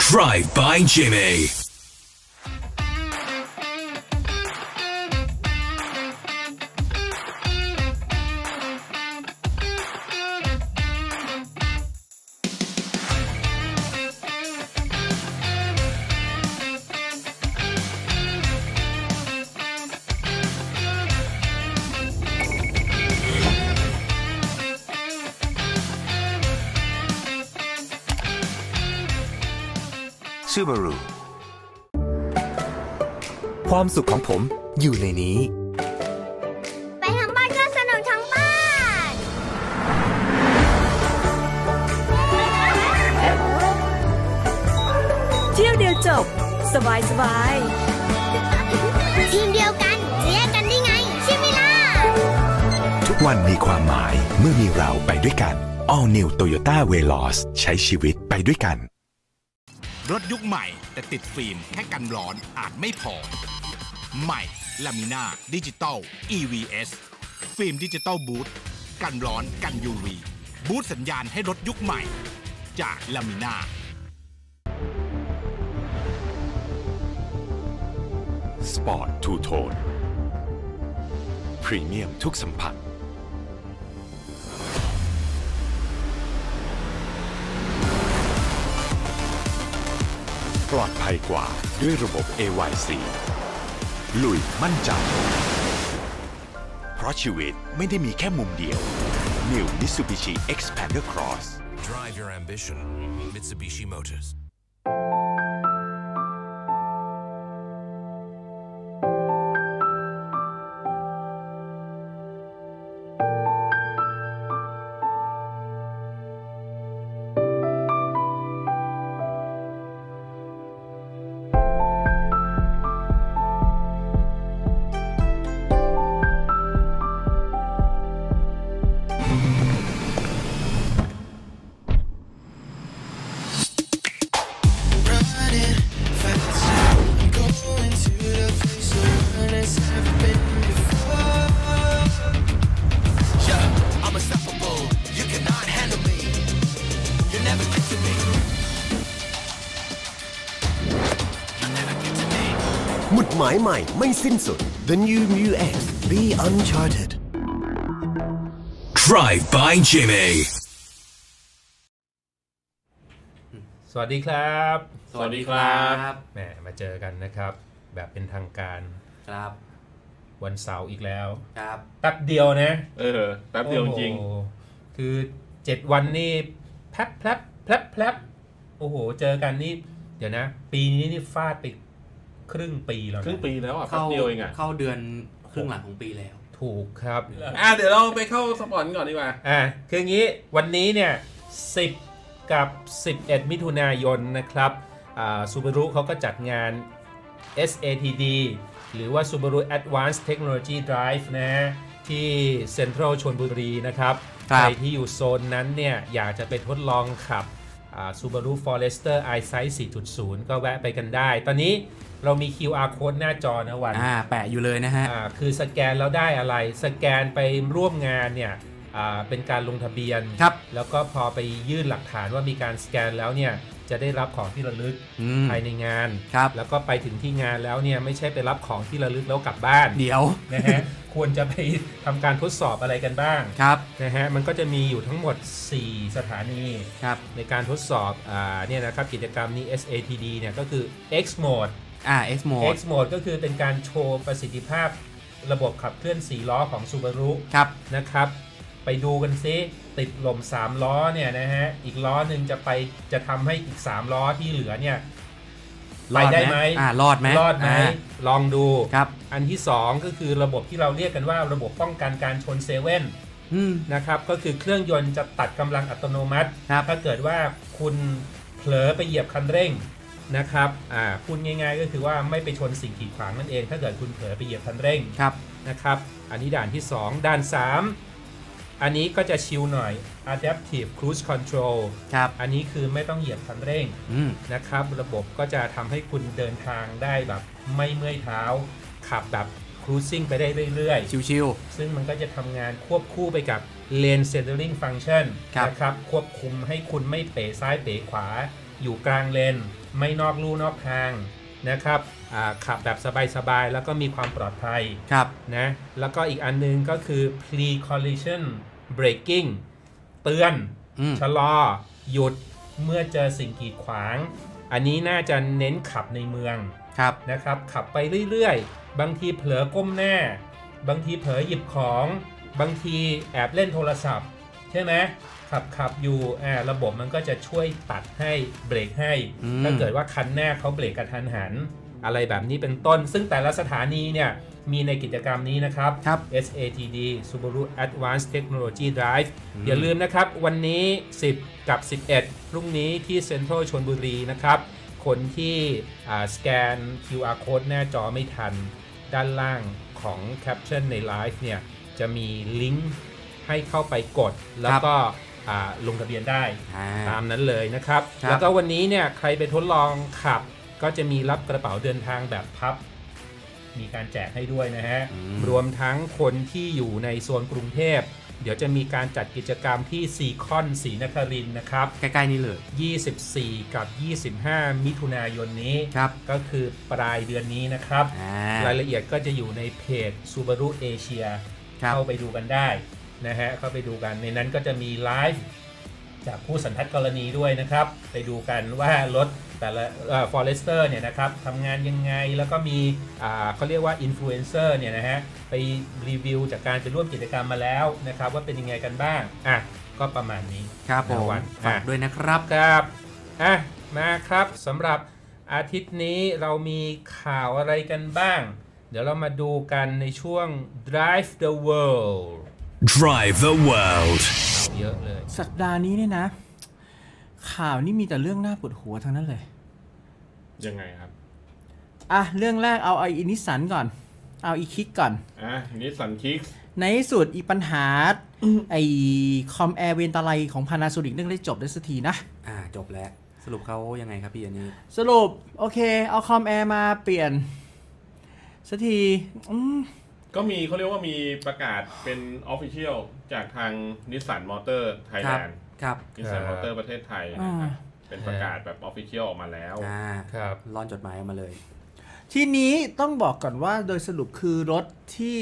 Drive by Jimmy Subaru ความสุขของผมอยู่ในนี้ไปทางบ้านก็สนุกทั้งบ้านเที่ยวเดียวจบสบายทีมเดียวกันจะแยกกันได้ไงใช่ไหมล่ะทุกวันมีความหมายเมื่อมีเราไปด้วยกัน All New Toyota Veloz ใช้ชีวิตไปด้วยกันรถยุคใหม่แต่ติดฟิล์มแค่กันร้อนอาจไม่พอใหม่ Lamina Digital EVS ฟิล์มดิจิตอลบูทกันร้อนกัน UV บูทสัญญาณให้รถยุคใหม่จาก Lamina Sport Two Tone พรีเมียมทุกสัมผัสปลอดภัยกว่าด้วยระบบ AYC ลุยมั่นใจเพราะชีวิตไม่ได้มีแค่มุมเดียว New Mitsubishi Xpander Cross Drive your ambition Mitsubishi Motors หมุดหมายใหม่ไม่สิ้นสุด The New Mu X Be Uncharted Drive by Jimmy สวัสดีครับสวัสดีครับแหมมาเจอกันนะครับแบบเป็นทางการครับวันเสาร์อีกแล้วครับแป๊บเดียวนะแป๊บเดียวจริงคือ7วันนี่แป๊บโอ้โหเจอกันนี่เดี๋ยวนะปีนี้นี่ฟาดไปครึ่งปีแล้วนะครึ่งปีแล้วอ่ะแป๊บเดียวเองอ่ะเข้าเดือนครึ่งหลังของปีแล้วถูกครับเดี๋ยวเราไปเข้าสปอนก่อนดีกว่าคืออย่างนี้วันนี้เนี่ย10กับ11มิถุนายนนะครับSubaru เขาก็จัดงาน SATD หรือว่า Subaru Advanced Technology Drive นะที่เซ็นทรัลชลบุรีนะครับใครที่อยู่โซนนั้นเนี่ยอยากจะไปทดลองขับSubaru Forester EyeSight 4.0 ก็แวะไปกันได้ตอนนี้เรามี QR code หน้าจอนะวันแปะอยู่เลยนะฮะคือสแกนแล้วได้อะไรสแกนไปร่วมงานเนี่ยเป็นการลงทะเบียนแล้วก็พอไปยื่นหลักฐานว่ามีการสแกนแล้วเนี่ยจะได้รับของที่ระลึกภายในงานแล้วก็ไปถึงที่งานแล้วเนี่ยไม่ใช่ไปรับของที่ระลึกแล้วกลับบ้านเดี๋ยวนะฮะควรจะไปทำการทดสอบอะไรกันบ้างนะฮะมันก็จะมีอยู่ทั้งหมด4สถานีในการทดสอบเนี่ยนะครับกิจกรรมนี้ SATD เนี่ยก็คือ X Mode X Mode ก็คือเป็นการโชว์ประสิทธิภาพระบบขับเคลื่อน4ล้อของ Subaru นะครับไปดูกันซิติดลม3ล้อเนี่ยนะฮะอีกล้อหนึ่งจะทำให้อีก3ล้อที่เหลือเนี่ยไปได้ไหมรอดไหมลองดูอันที่2ก็คือระบบที่เราเรียกกันว่าระบบป้องกันการชนเซเว่นนะครับก็คือเครื่องยนต์จะตัดกำลังอัตโนมัติถ้าเกิดว่าคุณเผลอไปเหยียบคันเร่งนะครับพูดง่ายๆก็คือว่าไม่ไปชนสิ่งกีดขวางนั่นเองถ้าเกิดคุณเผลอไปเหยียบคันเร่งนะครับอันนี้ด่านที่2ด่าน3อันนี้ก็จะชิลหน่อย Adaptive Cruise Control อันนี้คือไม่ต้องเหยียบคันเร่งนะครับระบบก็จะทำให้คุณเดินทางได้แบบไม่เมื่อยเท้าขับแบบ cruising ไปได้เรื่อยๆชิวๆซึ่งมันก็จะทำงานควบคู่ไปกับ lane centering function นะครับควบคุมให้คุณไม่เป๋ซ้ายเป๋ขวาอยู่กลางเลนไม่นอกลู่นอกทางนะครับขับแบบสบายๆแล้วก็มีความปลอดภัยนะแล้วก็อีกอันนึงก็คือ pre collision braking เตือนชะลอหยุดเมื่อเจอสิ่งกีดขวางอันนี้น่าจะเน้นขับในเมืองนะครับขับไปเรื่อยๆบางทีเผลอก้มหน้าบางทีเผลอหยิบของบางทีแอบเล่นโทรศัพท์ใช่ไหมขับอยู่ระบบมันก็จะช่วยตัดให้เบรกให้ถ้าเกิดว่าคันหน้าเขาเบรกกระทันหันอะไรแบบนี้เป็นต้นซึ่งแต่ละสถานีเนี่ยมีในกิจกรรมนี้นะครับ SATD Subaru Advanced Technology Drive อย่าลืมนะครับวันนี้10กับ11พรุ่งนี้ที่เซ็นทรัลชลบุรีนะครับคนที่สแกน QR Code หน้าจอไม่ทันด้านล่างของแคปชั่นในไลฟ์เนี่ยจะมีลิงก์ให้เข้าไปกดแล้วก็ลงทะเบียนได้ตามนั้นเลยนะครับแล้วก็วันนี้เนี่ยใครไปทดลองขับก็จะมีรับกระเป๋าเดินทางแบบพับมีการแจกให้ด้วยนะฮะรวมทั้งคนที่อยู่ในโซนกรุงเทพเดี๋ยวจะมีการจัดกิจกรรมที่ซีคอนศรีนครินทร์นะครับใกล้ๆนี้เลย 24กับ25มิถุนายนนี้ก็คือปลายเดือนนี้นะครับรายละเอียดก็จะอยู่ในเพจ Subaru Asia เข้าไปดูกันได้นะฮะเข้าไปดูกันในนั้นก็จะมีไลฟ์จากผู้สันทัดกรณีด้วยนะครับไปดูกันว่ารถแต่ละForester เนี่ยนะครับทำงานยังไงแล้วก็มีเขาเรียกว่าอินฟลูเอนเซอร์เนี่ยนะฮะไปรีวิวจากการไปร่วมกิจกรรมมาแล้วนะครับว่าเป็นยังไงกันบ้างก็ประมาณนี้ครับผมฝากด้วยนะครับครับมาครับสำหรับอาทิตย์นี้เรามีข่าวอะไรกันบ้างเดี๋ยวเรามาดูกันในช่วง Drive the World Drive the World เยอะเลยสัปดาห์นี้เนี่ยนะข่าวนี่มีแต่เรื่องน่าปวดหัวทั้งนั้นเลยยังไงครับเรื่องแรกเอาอีนิสสันก่อนเอาอีคิกก่อนนิสสันคิกในที่สุดอีปัญหาไอคอมแอร์เวนตาไลของ Panasonic เรื่องได้จบได้สักทีนะจบแล้วสรุปเขายังไงครับพี่อันนี้สรุปโอเคเอาคอมแอร์มาเปลี่ยนสักทีก็มีเขาเรียกว่ามีประกาศเป็น Official จากทาง Nissan Motor Thailand ครับ Nissan Motor ประเทศไทยนะครับเป็นประกาศแบบ Official ออกมาแล้วครับร่อนจดหมายออกมาเลยทีนี้ต้องบอกก่อนว่าโดยสรุปคือรถ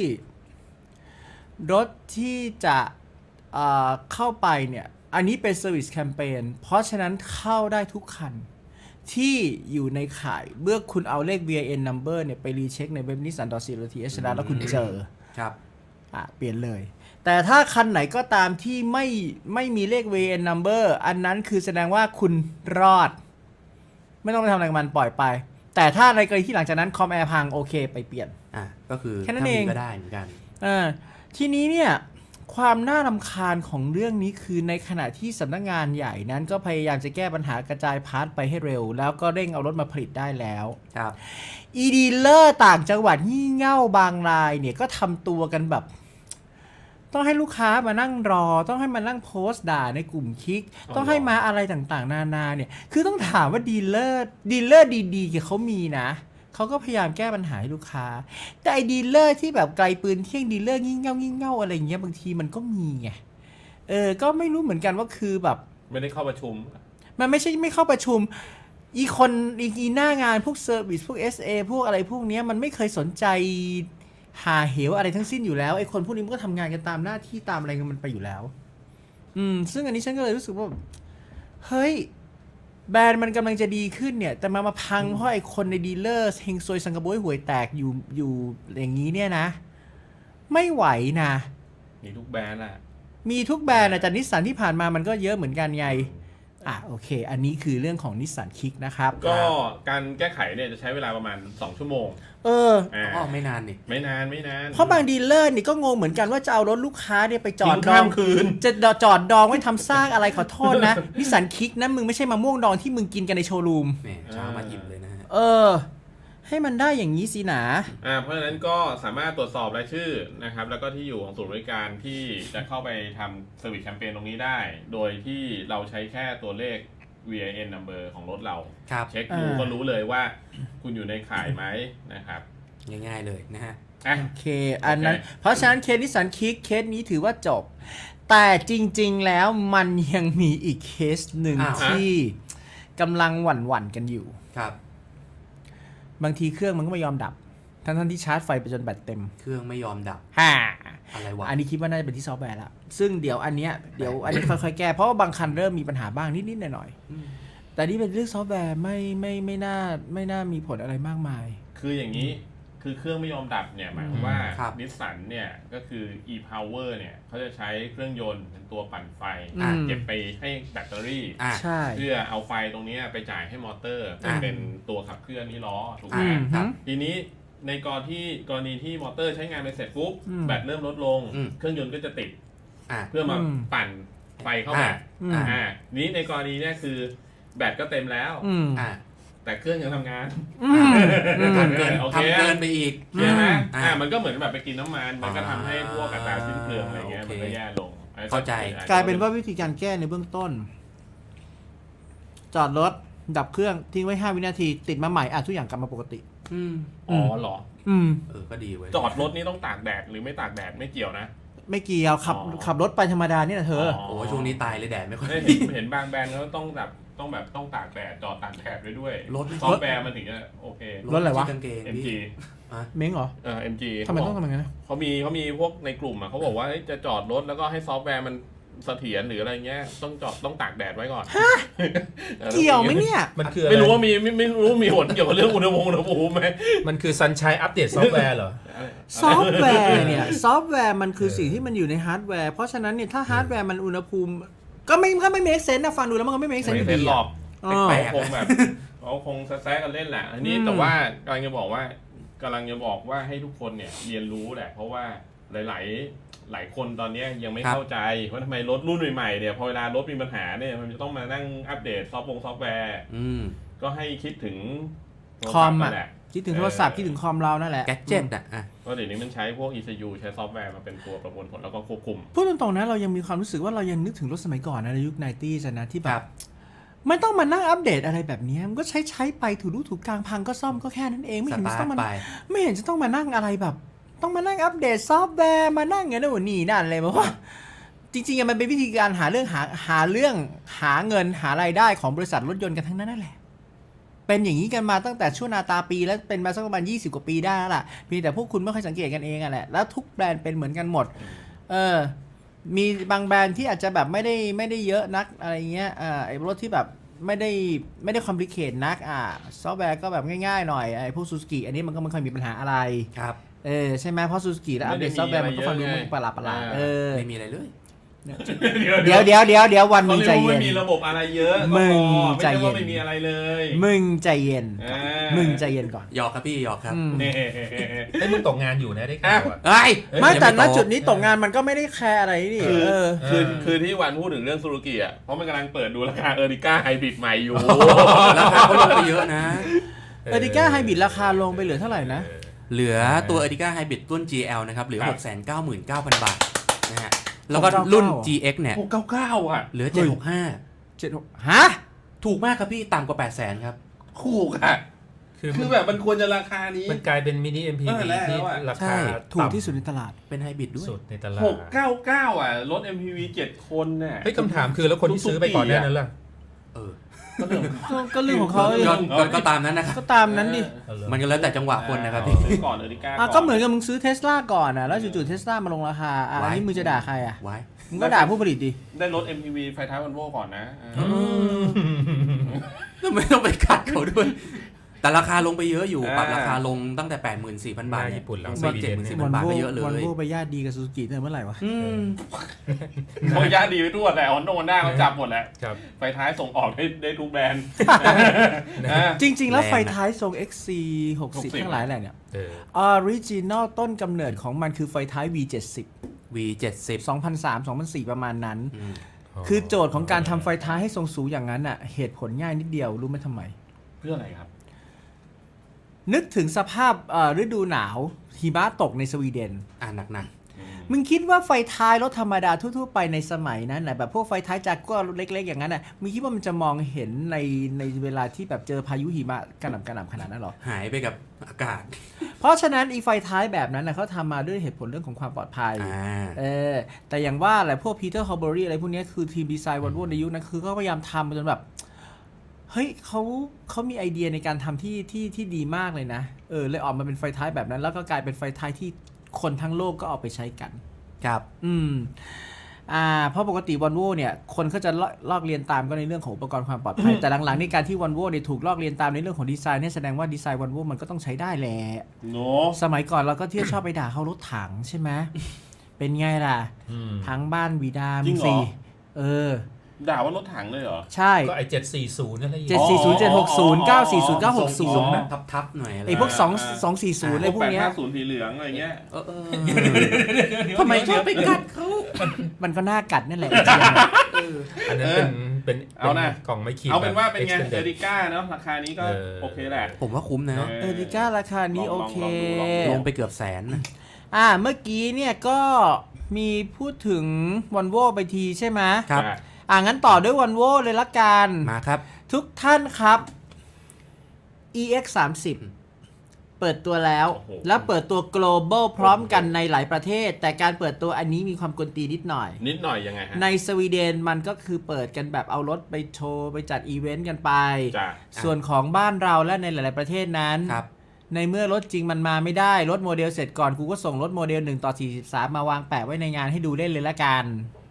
ที่จะเข้าไปเนี่ยอันนี้เป็น Service Campaign เพราะฉะนั้นเข้าได้ทุกคันที่อยู่ในข่ายเมื่อคุณเอาเลข VIN number เนี่ยไปรีเช็คในเว็บ nissan.co.th แล้วคุณเจอครับเปลี่ยนเลยแต่ถ้าคันไหนก็ตามที่ไม่มีเลข VIN number อันนั้นคือแสดงว่าคุณรอดไม่ต้องไปทำอะไรกับมันปล่อยไปแต่ถ้าในกรณีที่หลังจากนั้นคอมแอร์พังโอเคไปเปลี่ยนก็คือแค่นั้นเองก็ได้เหมือนกันทีนี้เนี่ยความน่ารำคาญของเรื่องนี้คือในขณะที่สำนักงานใหญ่นั้นก็พยายามจะแก้ปัญหากระจายพาร์ทไปให้เร็วแล้วก็เร่งเอารถมาผลิตได้แล้วครับดีลเลอร์ต่างจังหวัดงี่เง่าบางรายเนี่ยก็ทำตัวกันแบบต้องให้ลูกค้ามานั่งรอต้องให้มานั่งโพสต์ด่าในกลุ่มคลิกต้องให้มาอะไรต่างๆนานาเนี่ยคือต้องถามว่าดีลเลอร์ดีๆเขามีนะเขาก็พยายามแก้ปัญหาให้ลูกค้าแต่ไอ้ดีลเลอร์ที่แบบไกลปืนเที่ยงดีลเลอร์งี่เง่าอะไรอย่างเงี้ยบางทีมันก็มีไงก็ไม่รู้เหมือนกันว่าคือแบบไม่ได้เข้าประชุมมันไม่ใช่ไม่เข้าประชุมอีหน้างานพวกเซอร์วิสพวก SA พวกอะไรพวกนี้มันไม่เคยสนใจหาเหวอะไรทั้งสิ้นอยู่แล้วไอ้คนพวกนี้มันก็ทำงานกันตามหน้าที่ตามอะไรกันมันไปอยู่แล้วซึ่งอันนี้ฉันก็เลยรู้สึกว่าเฮ้ยแบรนด์มันกำลังจะดีขึ้นเนี่ยแต่มาพังเพราะไอ้คนในดีลเลอร์เฮงซวยสังกะโบยหวยแตกอยู่อย่างนี้เนี่ยนะไม่ไหวนะมีทุกแบรนด์มีทุกแบรนด์จากนิสสันที่ผ่านมามันก็เยอะเหมือนกันไงโอเคอันนี้คือเรื่องของนิสสันคิกนะครับก็การแก้ไขเนี่ยจะใช้เวลาประมาณ2ชั่วโมงไม่นานนี่ไม่นานเพราะบางดีลเลอร์นี่ก็งงเหมือนกันว่าจะเอารถลูกค้าเนี่ยไปจอดดองจะจอดดองไว้ทำซากอะไรขอโทษนะนิสสันคิกนะมึงไม่ใช่มะม่วงดองที่มึงกินกันในโชว์รูมเช้ามาอิ่มเลยนะให้มันได้อย่างนี้สินะเพราะฉะนั้นก็สามารถตรวจสอบรายชื่อนะครับแล้วก็ที่อยู่ของศูนย์บริการที่จะเข้าไปทำเซอร์วิสแคมเปญตรงนี้ได้โดยที่เราใช้แค่ตัวเลข VIN number ของรถเราเช็คดูก็รู้เลยว่าคุณอยู่ในข่ายไหมนะครับง่ายๆเลยนะฮะโอเคอันนั้นเพราะฉะนั้นเคสนิสสันคิกเคสนี้ถือว่าจบแต่จริงๆแล้วมันยังมีอีกเคสหนึ่งที่กำลังหวั่นๆกันอยู่ครับบางทีเครื่องมันก็ไม่ยอมดับทั้งที่ชาร์จไฟไปจนแบตเต็มเครื่องไม่ยอมดับอะไรวะอันนี้คิดว่าน่าจะเป็นที่ซอฟต์แวร์ละซึ่งเดี๋ยวอันนี้ค่อยๆแก้เพราะว่าบางคันเริ่มมีปัญหาบ้างนิดๆหน่อยๆแต่นี่เป็นเรื่องซอฟต์แวร์ไม่น่ามีผลอะไรมากมายคืออย่างนี้คือเครื่องไม่ยอมดับเนี่ยหมายความว่านิสสันเนี่ยก็คือ e-power เนี่ยเขาจะใช้เครื่องยนต์เป็นตัวปั่นไฟเก็บไปให้แบตเตอรี่เพื่อเอาไฟตรงนี้ไปจ่ายให้มอเตอร์เป็นตัวขับเคลื่อนนี้ล้อถูกไหมทีนี้ในกรณีที่มอเตอร์ใช้งานไปเสร็จปุ๊บแบตเริ่มลดลงเครื่องยนต์ก็จะติดเพื่อมาปั่นไฟเข้ามานี้ในกรณีเนี่ยคือแบตก็เต็มแล้วแต่เครื่องยังทำงานทำเกินไปอีกใช่ไหมมันก็เหมือนแบบไปกินน้ำมันก็ทำให้พวกอัตราสิ้นเปลืองอะไรเงี้ยมันก็แย่ลงเข้าใจกลายเป็นว่าวิธีการแก้ในเบื้องต้นจอดรถดับเครื่องทิ้งไว้5 วินาทีติดมาใหม่ทุกอย่างกลับมาปกติอ๋อเหรอก็ดีเว้ยจอดรถนี่ต้องตากแดดหรือไม่ตากแดดไม่เกี่ยวนะไม่เกี่ยวขับรถไปธรรมดาเนี่ยเธอโอ้ช่วงนี้ตายเลยแดดไม่ค่อยเห็นบางแบรนด์เขาต้องตากแดดจอดตากแดดด้วยซอฟต์แวร์มันถึงจะโอเครถอะไรวะ MG เม้งเหรอ MG ทำไมต้องทำอย่างนั้นเขามีพวกในกลุ่มเขาบอกว่าจะจอดรถแล้วก็ให้ซอฟต์แวร์มันเสถียรหรืออะไรเงี้ยต้องตากแดดไว้ก่อนเกี่ยวไหมเนี่ยมันคือไม่รู้ว่าไม่รู้มีผลเกี่ยวกับเรื่องอุณหภูมิไหมมันคือซันชัยอัปเดตซอฟต์แวร์เหรอซอฟต์แวร์เนี่ยซอฟต์แวร์มันคือสิ่งที่มันอยู่ในฮาร์ดแวร์เพราะฉะนั้นเนี่ยถ้าฮาร์ดแวร์มันอุณหภูมิก็ไม่เมคเซนส์นะฟังดูแล้วมันก็ไม่เมคเซนส์อยู่ดีหรอกคงแบบเขาคงแซะกันเล่นแหละอันนี้แต่ว่ากำลังจะบอกว่าให้ทุกคนเนี่ยเรียนรู้แหละเพราะว่าหลายคนตอนนี้ยังไม่เข้าใจว่าทำไมรถรุ่นใหม่ๆเนี่ยพอเวลารถมีปัญหาเนี่ยมันจะต้องมานั่งอัปเดตซอฟต์แวร์ก็ให้คิดถึงคอมอ่ะคิดถึงโทรศัพท์คิดถึงคอมเรานั่นแหละแกดเจ็ตเพราะเดี๋ยวนี้มันใช้พวก ECU ใช้ซอฟต์แวร์มาเป็นตัวประมวลผลแล้วก็ควบคุมพูดตรงๆนะเรายังมีความรู้สึกว่าเรายังนึกถึงรถสมัยก่อนในยุค 90s นะที่แบบไม่ต้องมานั่งอัปเดตอะไรแบบนี้มันก็ใช้ไปถูรูถูกกลางพังก็ซ่อมก็แค่นั้นเองไม่เห็นจะต้องมานั่งอะไรแบบต้องมานั่งอัปเดตซอฟต์แวร์มานั่งเงี้ยนี่นั่นเลยเพราะว่าจริงๆมันเป็นวิธีการหาเรื่องหาเงินหารายได้ของบริษัทรถยนต์กันทั้งนั้นนั่นแหละเป็นอย่างนี้กันมาตั้งแต่ช่วงนาตาปีแล้วเป็นมาสักประมาณ20 กว่าปีได้แล้วล่ะเพียงแต่พวกคุณไม่ค่อยสังเกตกันเองอ่ะแหละแล้วทุกแบรนด์เป็นเหมือนกันหมดมีบางแบรนด์ที่อาจจะแบบไม่ได้เยอะนักอะไรเงี้ยไอ้รถที่แบบไม่ได้คอมพลีเคทนักซอฟต์แวร์ก็แบบง่ายๆหน่อยไอ้พวกซูซูกิอันนี้มันก็ไม่ค่อยมีปัญหาอะไรครับใช่ไหมเพราะซูซูกิแล้วอัปเดตซอฟต์แวร์มันก็ฟังดูมันประหลาดไม่มีอะไรเลยเดี๋ยววันมึงใจเย็นไม่มีระบบอะไรเยอะมึงใจเย็นไม่มีอะไรเลยมึงใจเย็นก่อนหยอกครับพี่หยอกครับไอ้มึงตกงานอยู่นะได้ข่าวไม่แต่ณจุดนี้ตกงานมันก็ไม่ได้แคร์อะไรนี่คือที่วันพูดถึงเรื่องซูซูกิอ่ะเพราะมันกำลังเปิดดูราคาเออริก้าไฮบริดใหม่อยู่ราคาก็ลงไปเยอะนะเออริก้าไฮบริดราคาลงไปเหลือเท่าไหร่นะเหลือตัวเอริก้าไฮบริดรุ่น GL นะครับเหลือ 699,000 บาทนะฮะแล้วก็รุ่น GX เนี่ย 699อ่ะเหลือ765ฮะถูกมากครับพี่ต่ำกว่า 800,000 ครับถูกอ่ะคือแบบมันควรจะราคานี้มันกลายเป็นมินิ MPV ที่ราคาถูกที่สุดในตลาดเป็นไฮบริดด้วยสุดในตลาด 699อ่ะรถ MPV 7 คนน่ะเฮ้ยคำถามคือแล้วคนที่ซื้อไปก่อนหน้านั้นล่ะก็เรื่องของเขาก็ตามนั้นนะครับก็ตามนั้นดิมันก็แล้วแต่จังหวะคนนะครับพี่ก่อนเอริก้าก็เหมือนกับมึงซื้อ Tesla ก่อนแล้วจู่ๆ Tesla มาลงราคาอันนี้มึงจะด่าใครมึงก็ด่าผู้ผลิตดิได้รถ MPV ไฟท้าย Volvo ก่อนนะไม่ต้องไปกัดเขาด้วยแต่ราคาลงไปเยอะอยู่ปรับราคาลงตั้งแต่ 84,000 บาทญี่ปุ่นแล้ว 74,000 บาทก็เยอะเลย Volvo ไปญาติดีกับซูซูกิเมื่อไหร่วะเขาญาติดีไปทั่วแหละฮอนด้าเขาจับหมดแหละไฟท้ายส่งออกได้ทุกแบรนด์จริงๆแล้วไฟท้ายทรง XC60 ทั้งหลายแหละเนี่ยออริจินอลต้นกำเนิดของมันคือไฟท้าย V70 2003-2004 ประมาณนั้นคือโจทย์ของการทำไฟท้ายให้ทรงสูงอย่างนั้นอ่ะเหตุผลง่ายนิดเดียวรู้ไหมทำไมเพื่ออะไรครับนึกถึงสภาพฤดูหนาวหิมะตกในสวีเดนหนักมึงคิดว่าไฟท้ายรถธรรมดาทั่วๆไปในสมัยนั้นนะแบบพวกไฟท้ายจากก็เล็กๆอย่างนั้นน่ะมึงคิดว่ามันจะมองเห็นในเวลาที่แบบเจอพายุหิมะกระหน่ำขนาดนั้นหรอหายไปกับอากาศเพราะฉะนั้นอีไฟท้ายแบบนั้นเขาทำมาด้วยเหตุผลเรื่องของความปลอดภัยแต่อย่างว่าแหละพวกพีเตอร์ฮอลเบอรี่อะไรพวกนี้คือทีมดีไซน์วอลโว่ในยุคนั้นคือเขาพยายามทำจนแบบเฮ้ยเขามีไอเดียในการทำที่ดีมากเลยนะเลยออกมาเป็นไฟท้ายแบบนั้นแล้วก็กลายเป็นไฟท้ายที่คนทั้งโลกก็เอาไปใช้กันครับเพราะปกติวอลโว่เนี่ยคนเขาจะลอกเรียนตามก็ในเรื่องของอุปกรณ์ความปลอดภัย แต่หลังๆในการที่วอลโว่เนี่ยถูกลอกเรียนตามในเรื่องของดีไซน์เนี่ยแสดงว่าดีไซน์วอลโว่มันก็ต้องใช้ได้แหละสมัยก่อนเราก็เที่ยวชอบไปด่าเขารถถังใช่ไหมเป็นไงล่ะทั้งบ้านวีดามสิด่าว่ารถถังเลยเหรอใช่ก็ไอ้740นั่นแหละ 740 760 940 960 ทับหน่อยไอ้พวก240อะไรพวกเนี้ย 850สีเหลืองอะไรเงี้ยทำไมชอบไปกัดเขามันก็น่ากัดนั่นแหละอันนั้นเป็นเอานะกล่องไม่ขีดเอาเป็นว่าเป็นไงเอริก้าเนาะราคานี้ก็โอเคแหละผมว่าคุ้มนะเอริก้าราคานี้โอเคลงไปเกือบแสนเมื่อกี้เนี่ยก็มีพูดถึงวอลโว่ไปทีใช่ไหมครับงั้นต่อด้วยวอลโว่เลยละกันมาครับทุกท่านครับ EX30 เปิดตัวแล้วเปิดตัว global พร้อมกันในหลายประเทศแต่การเปิดตัวอันนี้มีความกวนตีนิดหน่อยยังไงฮะในสวีเดนมันก็คือเปิดกันแบบเอารถไปโชว์ไปจัดอีเวนต์กันไปส่วนของบ้านเราและในหลายๆประเทศนั้นในเมื่อรถจริงมันมาไม่ได้รถโมเดลเสร็จก่อนกูก็ส่งรถโมเดล1:43มาวางแปะไว้ในงานให้ดูเล่นเลยละกัน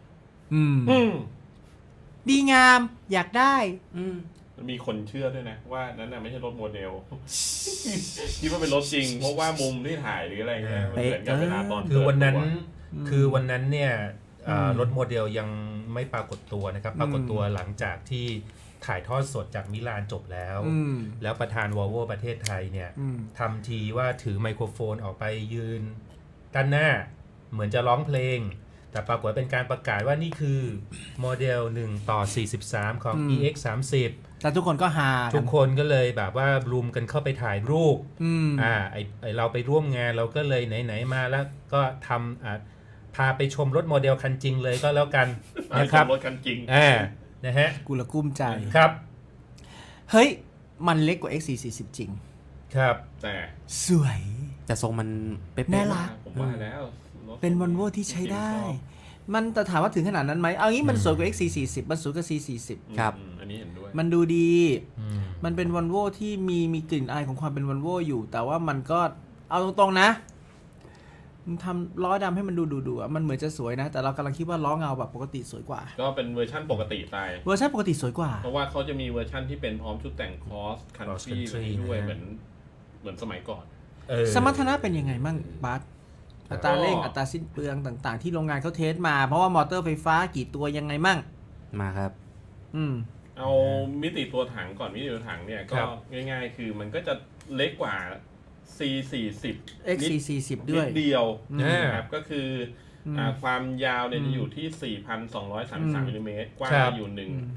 ดีงามอยากได้มีคนเชื่อด้วยนะว่านั้นน่ะไม่ใช่รถโมเดลคิดว่าเป็นรถจริงเพราะว่ามุมที่ถ่ายหรืออะไรเงี้ยมันเหมือนกับเวลาตอนคือวันนั้นเนี่ยรถโมเดลยังไม่ปรากฏตัวนะครับปรากฏตัวหลังจากที่ถ่ายทอดสดจากมิลานจบแล้วประธานวอลโว่ประเทศไทยเนี่ยทำทีว่าถือไมโครโฟนออกไปยืนด้านหน้าเหมือนจะร้องเพลงแต่ปรากฏเป็นการประกาศว่านี่คือโมเดล1:43ของ EX30 แต่ทุกคนก็ฮาทุกคนก็เลยแบบว่ารุมกันเข้าไปถ่ายรูปไอเราไปร่วมงานเราก็เลยไหนๆมาแล้วก็ทำพาไปชมรถโมเดลคันจริงเลยก็แล้วกันนะครับรถคันจริงนะฮะกูละกุ้มใจครับเฮ้ยมันเล็กกว่า X440 จริงครับแต่สวยแต่ทรงมันเป็นน่ารักผมว่าแล้วเป็นวอลโว่ที่ใช้ได้มันแต่ถามว่าถึงขนาดนั้นไหมเอางี้มันสวยกว่า X440 มันสวยกว่า C40 ครับอันนี้เห็นด้วยมันดูดีมันเป็นวอลโว่ที่มีกลิ่นอายของความเป็นวอลโว่อยู่แต่ว่ามันก็เอาตรงๆนะมันทำล้อดำให้มันดูมันเหมือนจะสวยนะแต่เรากำลังคิดว่าล้อเงาแบบปกติสวยกว่าก็เป็นเวอร์ชั่นปกติไปเวอร์ชันปกติสวยกว่าเพราะว่าเขาจะมีเวอร์ชั่นที่เป็นพร้อมชุดแต่งคอสคันทรีด้วยเหมือนสมัยก่อนสมรรถนะเป็นยังไงบ้างบาสอัตราเร่งอัตราสิ้นเปลืองต่างๆที่โรงงานเขาเทสมาเพราะว่ามอเตอร์ไฟฟ้ากี่ตัวยังไงมั่งมาครับเอามิติตัวถังก่อนมิติตัวถังเนี่ยก็ง่ายๆคือมันก็จะเล็กกว่า C40 X440 ด้วยเดียวนะครับก็คือความยาวเนี่ยจะอยู่ที่ 4,233 มิลลิเมตรกว้างอยู่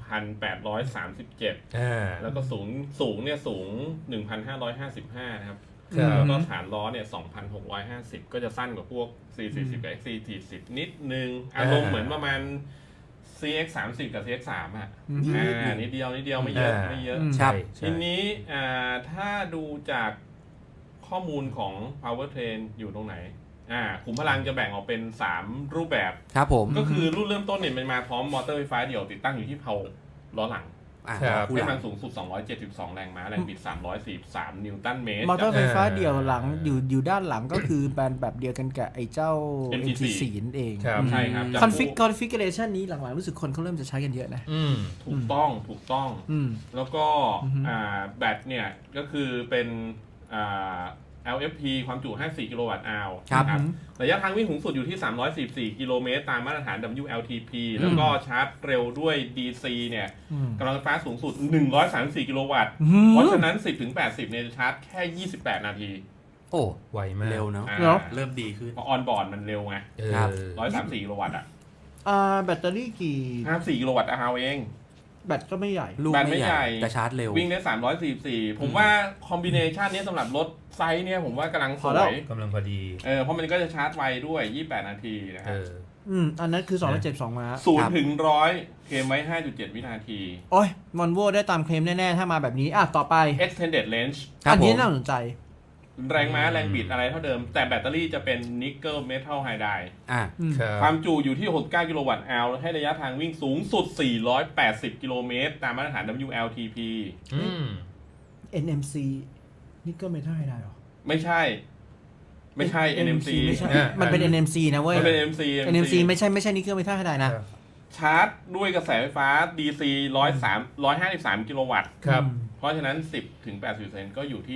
1,837 แล้วก็สูงเนี่ยสูง 1,555 นะครับแล้วก็ฐานล้อเนี่ย 2,650 ก็จะสั้นกว่าพวก C40 กับ X440 นิดนึงอารมณ์เหมือนประมาณ CX30 กับ CX3 นิดเดียวไม่เยอะทีนี้ถ้าดูจากข้อมูลของ Powertrain อยู่ตรงไหนขุมพลังจะแบ่งออกเป็น3รูปแบบครับผมก็คือรุ่นเริ่มต้นเนี่ยมันมาพร้อมมอเตอร์ไฟฟ้าเดี่ยวติดตั้งอยู่ที่เพลาล้อหลังให้มันสูงสุด272แรงม้าแรงบิด343นิวตันเมตรมอเตอร์ไฟฟ้าเดี่ยวหลังอยู่ด้านหลังก็คือแบบเดียวกันกับไอ้เจ้า MT4 นั่นเองใช่ครับ configuration นี้หลังๆรู้สึกคนเขาเริ่มจะใช้กันเยอะนะถูกต้องแล้วก็แบตเนี่ยก็คือเป็นLFP ความจุ54กิโลวัตต์อาวครับระยะทางวิ่งสูงสุดอยู่ที่314กิโลเมตรตามมาตรฐาน WLTP แล้วก็ชาร์จเร็วด้วย DC เนี่ยกำลังไฟฟ้าสูงสุด134กิโลวัตต์เพราะฉะนั้น 10-80 เนี่ยจะชาร์จแค่28นาทีโอ้ไวมากเร็วเนาะเริ่มดีขึ้นเพราะออนบอร์ดมันเร็วไง134กิโลวัตต์แบตเตอรี่กี่ 54กิโลวัตต์เองแบตก็ไม่ใหญ่แบตไม่ใหญ่แต่ชาร์จเร็ววิ่งได้344ผมว่าคอมบิเนชันนี้สำหรับรถไซส์เนี่ยผมว่ากำลังสวยกำลังพอดีเพราะมันก็จะชาร์จไวด้วย28นาทีนะครับอันนั้นคือ272ม้า 0ถึง100เคลมไว้ 5.7 วินาทีโอ้ยวอลโว่ได้ตามเคลมแน่ๆถ้ามาแบบนี้ต่อไป extended range อันนี้น่าสนใจแรงม้าแรงบิดอะไรเท่าเดิมแต่แบตเตอรี่จะเป็นนิกเกิลเมทัลไฮไดด์ความจุอยู่ที่69กิโลวัตต์อาวให้ระยะทางวิ่งสูงสุด480กิโลเมตรตามมาตรฐาน WLTP NMC นิกเกิลเมทัลไฮไดด์หรอไม่ใช่NMC มันเป็น NMC นะเว้ยมันเป็น NMC ไม่ใช่นิกเกิลเมทัลไฮไดด์นะชาร์จด้วยกระแสไฟฟ้า DC 153กิโลวัตต์ครับเพราะฉะนั้น 10-80% ก็อยู่ที่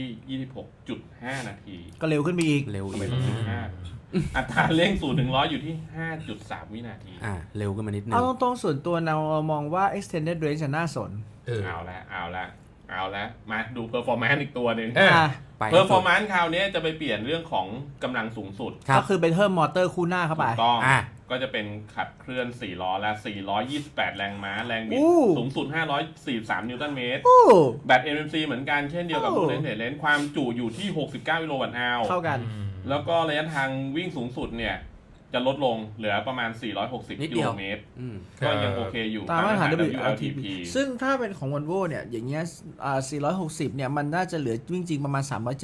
26.5 นาทีก็เร็วขึ้นไปอีกเร็วอีกอัตราเร่ง0 ถึง 100อยู่ที่ 5.3 วินาทีเร็วขึ้นมานิดนึงเอาตรงๆส่วนตัวเรามองว่า extended range น่าสนเอาละมาดู performance อีกตัวหนึ่งperformance คราวนี้จะไปเปลี่ยนเรื่องของกำลังสูงสุดก็คือไปเพิ่มมอเตอร์คู่หน้าเข้าไปต้องก็จะเป็นขับเคลื่อน4ล้อและ428แรงม้าแรงบิดสูงสุด543นิวตันเมตรแบต NMC เหมือนกันเช่นเดียวกับรุ่นเลนส์ความจุอยู่ที่69กิโลวัตต์อาวเท่ากันแล้วก็ระยะทางวิ่งสูงสุดเนี่ยจะลดลงเหลือประมาณ460กิโลเมตรก็ยังโอเคอยู่ตามมาตรฐาน WLTP ซึ่งถ้าเป็นของ Volvo เนี่ยอย่างเงี้ย460เนี่ยมันน่าจะเหลือวิ่งจริงประมาณ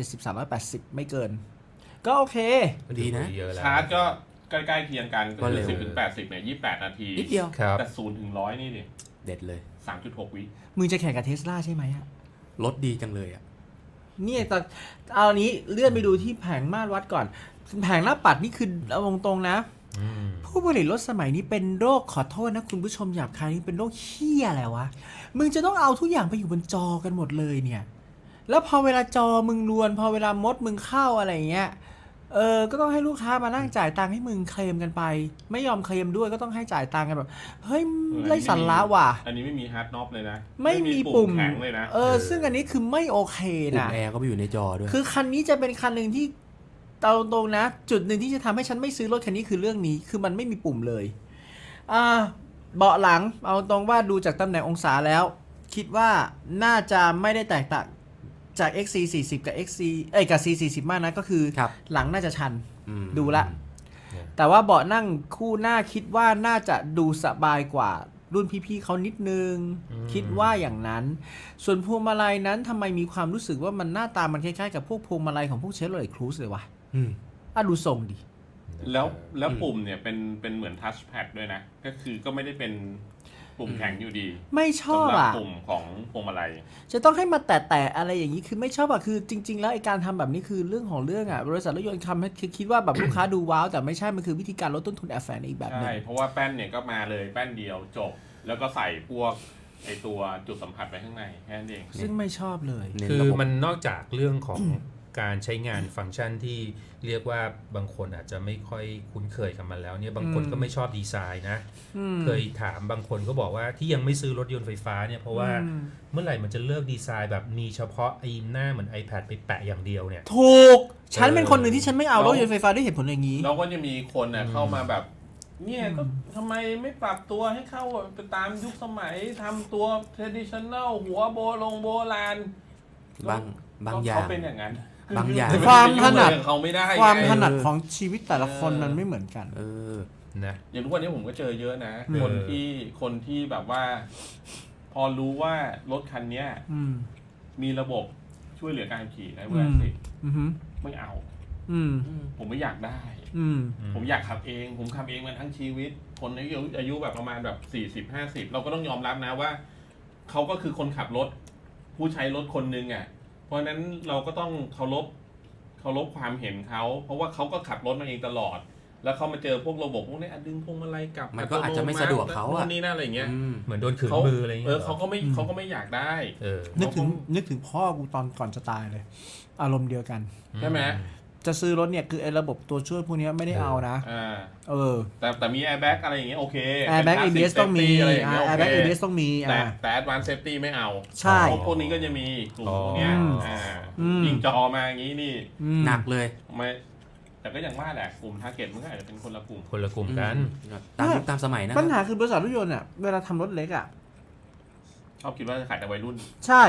370-380ไม่เกินก็โอเคดีนะชาร์จก็ใกล้ๆเคียงกันก็คือ10-80เนี่ย28นาทีนิดเดียวแต่0 ถึง 100นี่ดิเด็ดเลย 3.6 วิมึงจะแข่งกับ Tesla ใช่ไหมอะรถดีจังเลยอ่ะเนี่ยแต่เอานี้เลื่อนไปดูที่แผงมาตรวัดก่อนแผงหน้าปัดนี่คือเอาตรงๆนะผู้ผลิตรถสมัยนี้เป็นโรคขอโทษนะคุณผู้ชมหยาบคายนี่เป็นโรคเหี้ยอะไรวะมึงจะต้องเอาทุกอย่างไปอยู่บนจอกันหมดเลยเนี่ยแล้วพอเวลาจอมึงรวนพอเวลามดมึงเข้าอะไรเงี้ยก็ต้องให้ลูกค้ามานั่งจ่ายตังค์ให้มึงเคลมกันไปไม่ยอมเคลมด้วยก็ต้องให้จ่ายตังค์กันแบบเฮ้ยไร้สาระว่ะอันนี้ไม่มีฮาร์ดน็อปเลยนะไม่มีปุ่มแข็งเลยนะซึ่งอันนี้คือไม่โอเคนะปุ่มแอร์ก็ไปอยู่ในจอด้วยคือคันนี้จะเป็นคันหนึ่งที่ตรงๆนะจุดหนึ่งที่จะทำให้ฉันไม่ซื้อรถคันนี้คือเรื่องนี้คือมันไม่มีปุ่มเลยเบาะหลังเอาตรงว่าดูจากตำแหน่งองศาแล้วคิดว่าน่าจะไม่ได้แตกต่างจาก XC40 กับกับ C40 มากนะก็คือหลังน่าจะชันดูละแต่ว่าเบาะนั่งคู่หน้าคิดว่าน่าจะดูสบายกว่ารุ่นพี่ๆเขานิดนึงคิดว่าอย่างนั้นส่วนพวงมาลัยนั้นทำไมมีความรู้สึกว่ามันหน้าตามันคล้ายๆกับพวกพวงมาลัยของพวก Chevrolet Cruze เลยวะดูทรงดิแล้วปุ่มเนี่ยเป็นเหมือนทัชแพดด้วยนะก็คือก็ไม่ได้เป็นปุ่มแข็งอยู่ดีไม่ชอบปุ่มของพวงมาลัยจะต้องให้มาแตะอะไรอย่างนี้คือไม่ชอบคือจริงๆแล้วไอ้การทำแบบนี้คือเรื่องของเรื่องบริษัทรถยนต์ทำให้คิดว่าแบบลูกค้าดูว้าวแต่ไม่ใช่มันคือวิธีการลดต้นทุนแอบแฝงอีกแบบนึงใช่เพราะว่าแป้นเนี่ยก็มาเลยแป้นเดียวจบแล้วก็ใส่พวกไอตัวจุดสัมผัสไปข้างในแค่นั้นเองซึ่งไม่ชอบเลยคือมันนอกจากเรื่องของการใช้งานฟังก์ชันที่เรียกว่าบางคนอาจจะไม่ค่อยคุ้นเคยกับมันแล้วเนี่ยบางคนก็ไม่ชอบดีไซน์นะเคยถามบางคนก็บอกว่าที่ยังไม่ซื้อรถยนต์ไฟฟ้าเนี่ยเพราะว่าเมื่อไหร่มันจะเลิกดีไซน์แบบมีเฉพาะไอ้หน้าเหมือน iPad ไปแปะอย่างเดียวเนี่ยถูกฉันเป็นคนหนึ่งที่ฉันไม่เอารถยนต์ไฟฟ้าด้วยเหตุผลอย่างนี้แล้วก็จะมีคนเข้ามาแบบเนี่ยก็ทำไมไม่ปรับตัวให้เข้าไปตามยุคสมัยทำตัว traditional หัวโบราณบางอย่างเขาเป็นอย่างนั้นบางอย่างความถนัดเขาไม่ได้ความถนัดของชีวิตแต่ละคนมันไม่เหมือนกันนะอย่างทุกวันนี้ผมก็เจอเยอะนะคนที่แบบว่าพอรู้ว่ารถคันนี้มีระบบช่วยเหลือการขี่ได้เวลาสิไม่เอาผมไม่อยากได้ผมอยากขับเองผมขับเองมาทั้งชีวิตคนอายุแบบประมาณแบบ40-50เราก็ต้องยอมรับนะว่าเขาก็คือคนขับรถผู้ใช้รถคนนึงอ่ะเพราะนั้นเราก็ต้องเคารพความเห็นเขาเพราะว่าเขาก็ขับรถมาเองตลอดแล้วเขามาเจอพวกระบบพวกนี้ดึงพวงมาลัยกลับมันก็อาจจะไม่สะดวกเขาอ่ะนี่น่าอะไรเงี้ยเหมือนโดนขืนมืออะไรเงี้ยเขาก็ไม่อยากได้นึกถึงพ่อกูตอนก่อนจะตายเลยอารมณ์เดียวกันใช่ไหมจะซื้อรถเนี่ยคือไอ้ระบบตัวช่วยพวกนี้ไม่ได้เอานะแต่มี airbag อะไรอย่างเงี้ยโอเค airbag ABS ต้องมี airbag ABS ต้องมีแต่ advanced safety ไม่เอาใช่พวกนี้ก็จะมีกลุ่มพวกเนี้ยยิงจอมาอย่างงี้นี่หนักเลยไม่แต่ก็อย่างว่าแหละกลุ่ม target มันก็อาจจะเป็นคนละกลุ่มกันตามยุคตามสมัยนะปัญหาคือบริษัทรถยนต์อ่ะเวลาทำรถเล็กอ่ะชอบคิดว่าจะขายแต่วัยรุ่นใช่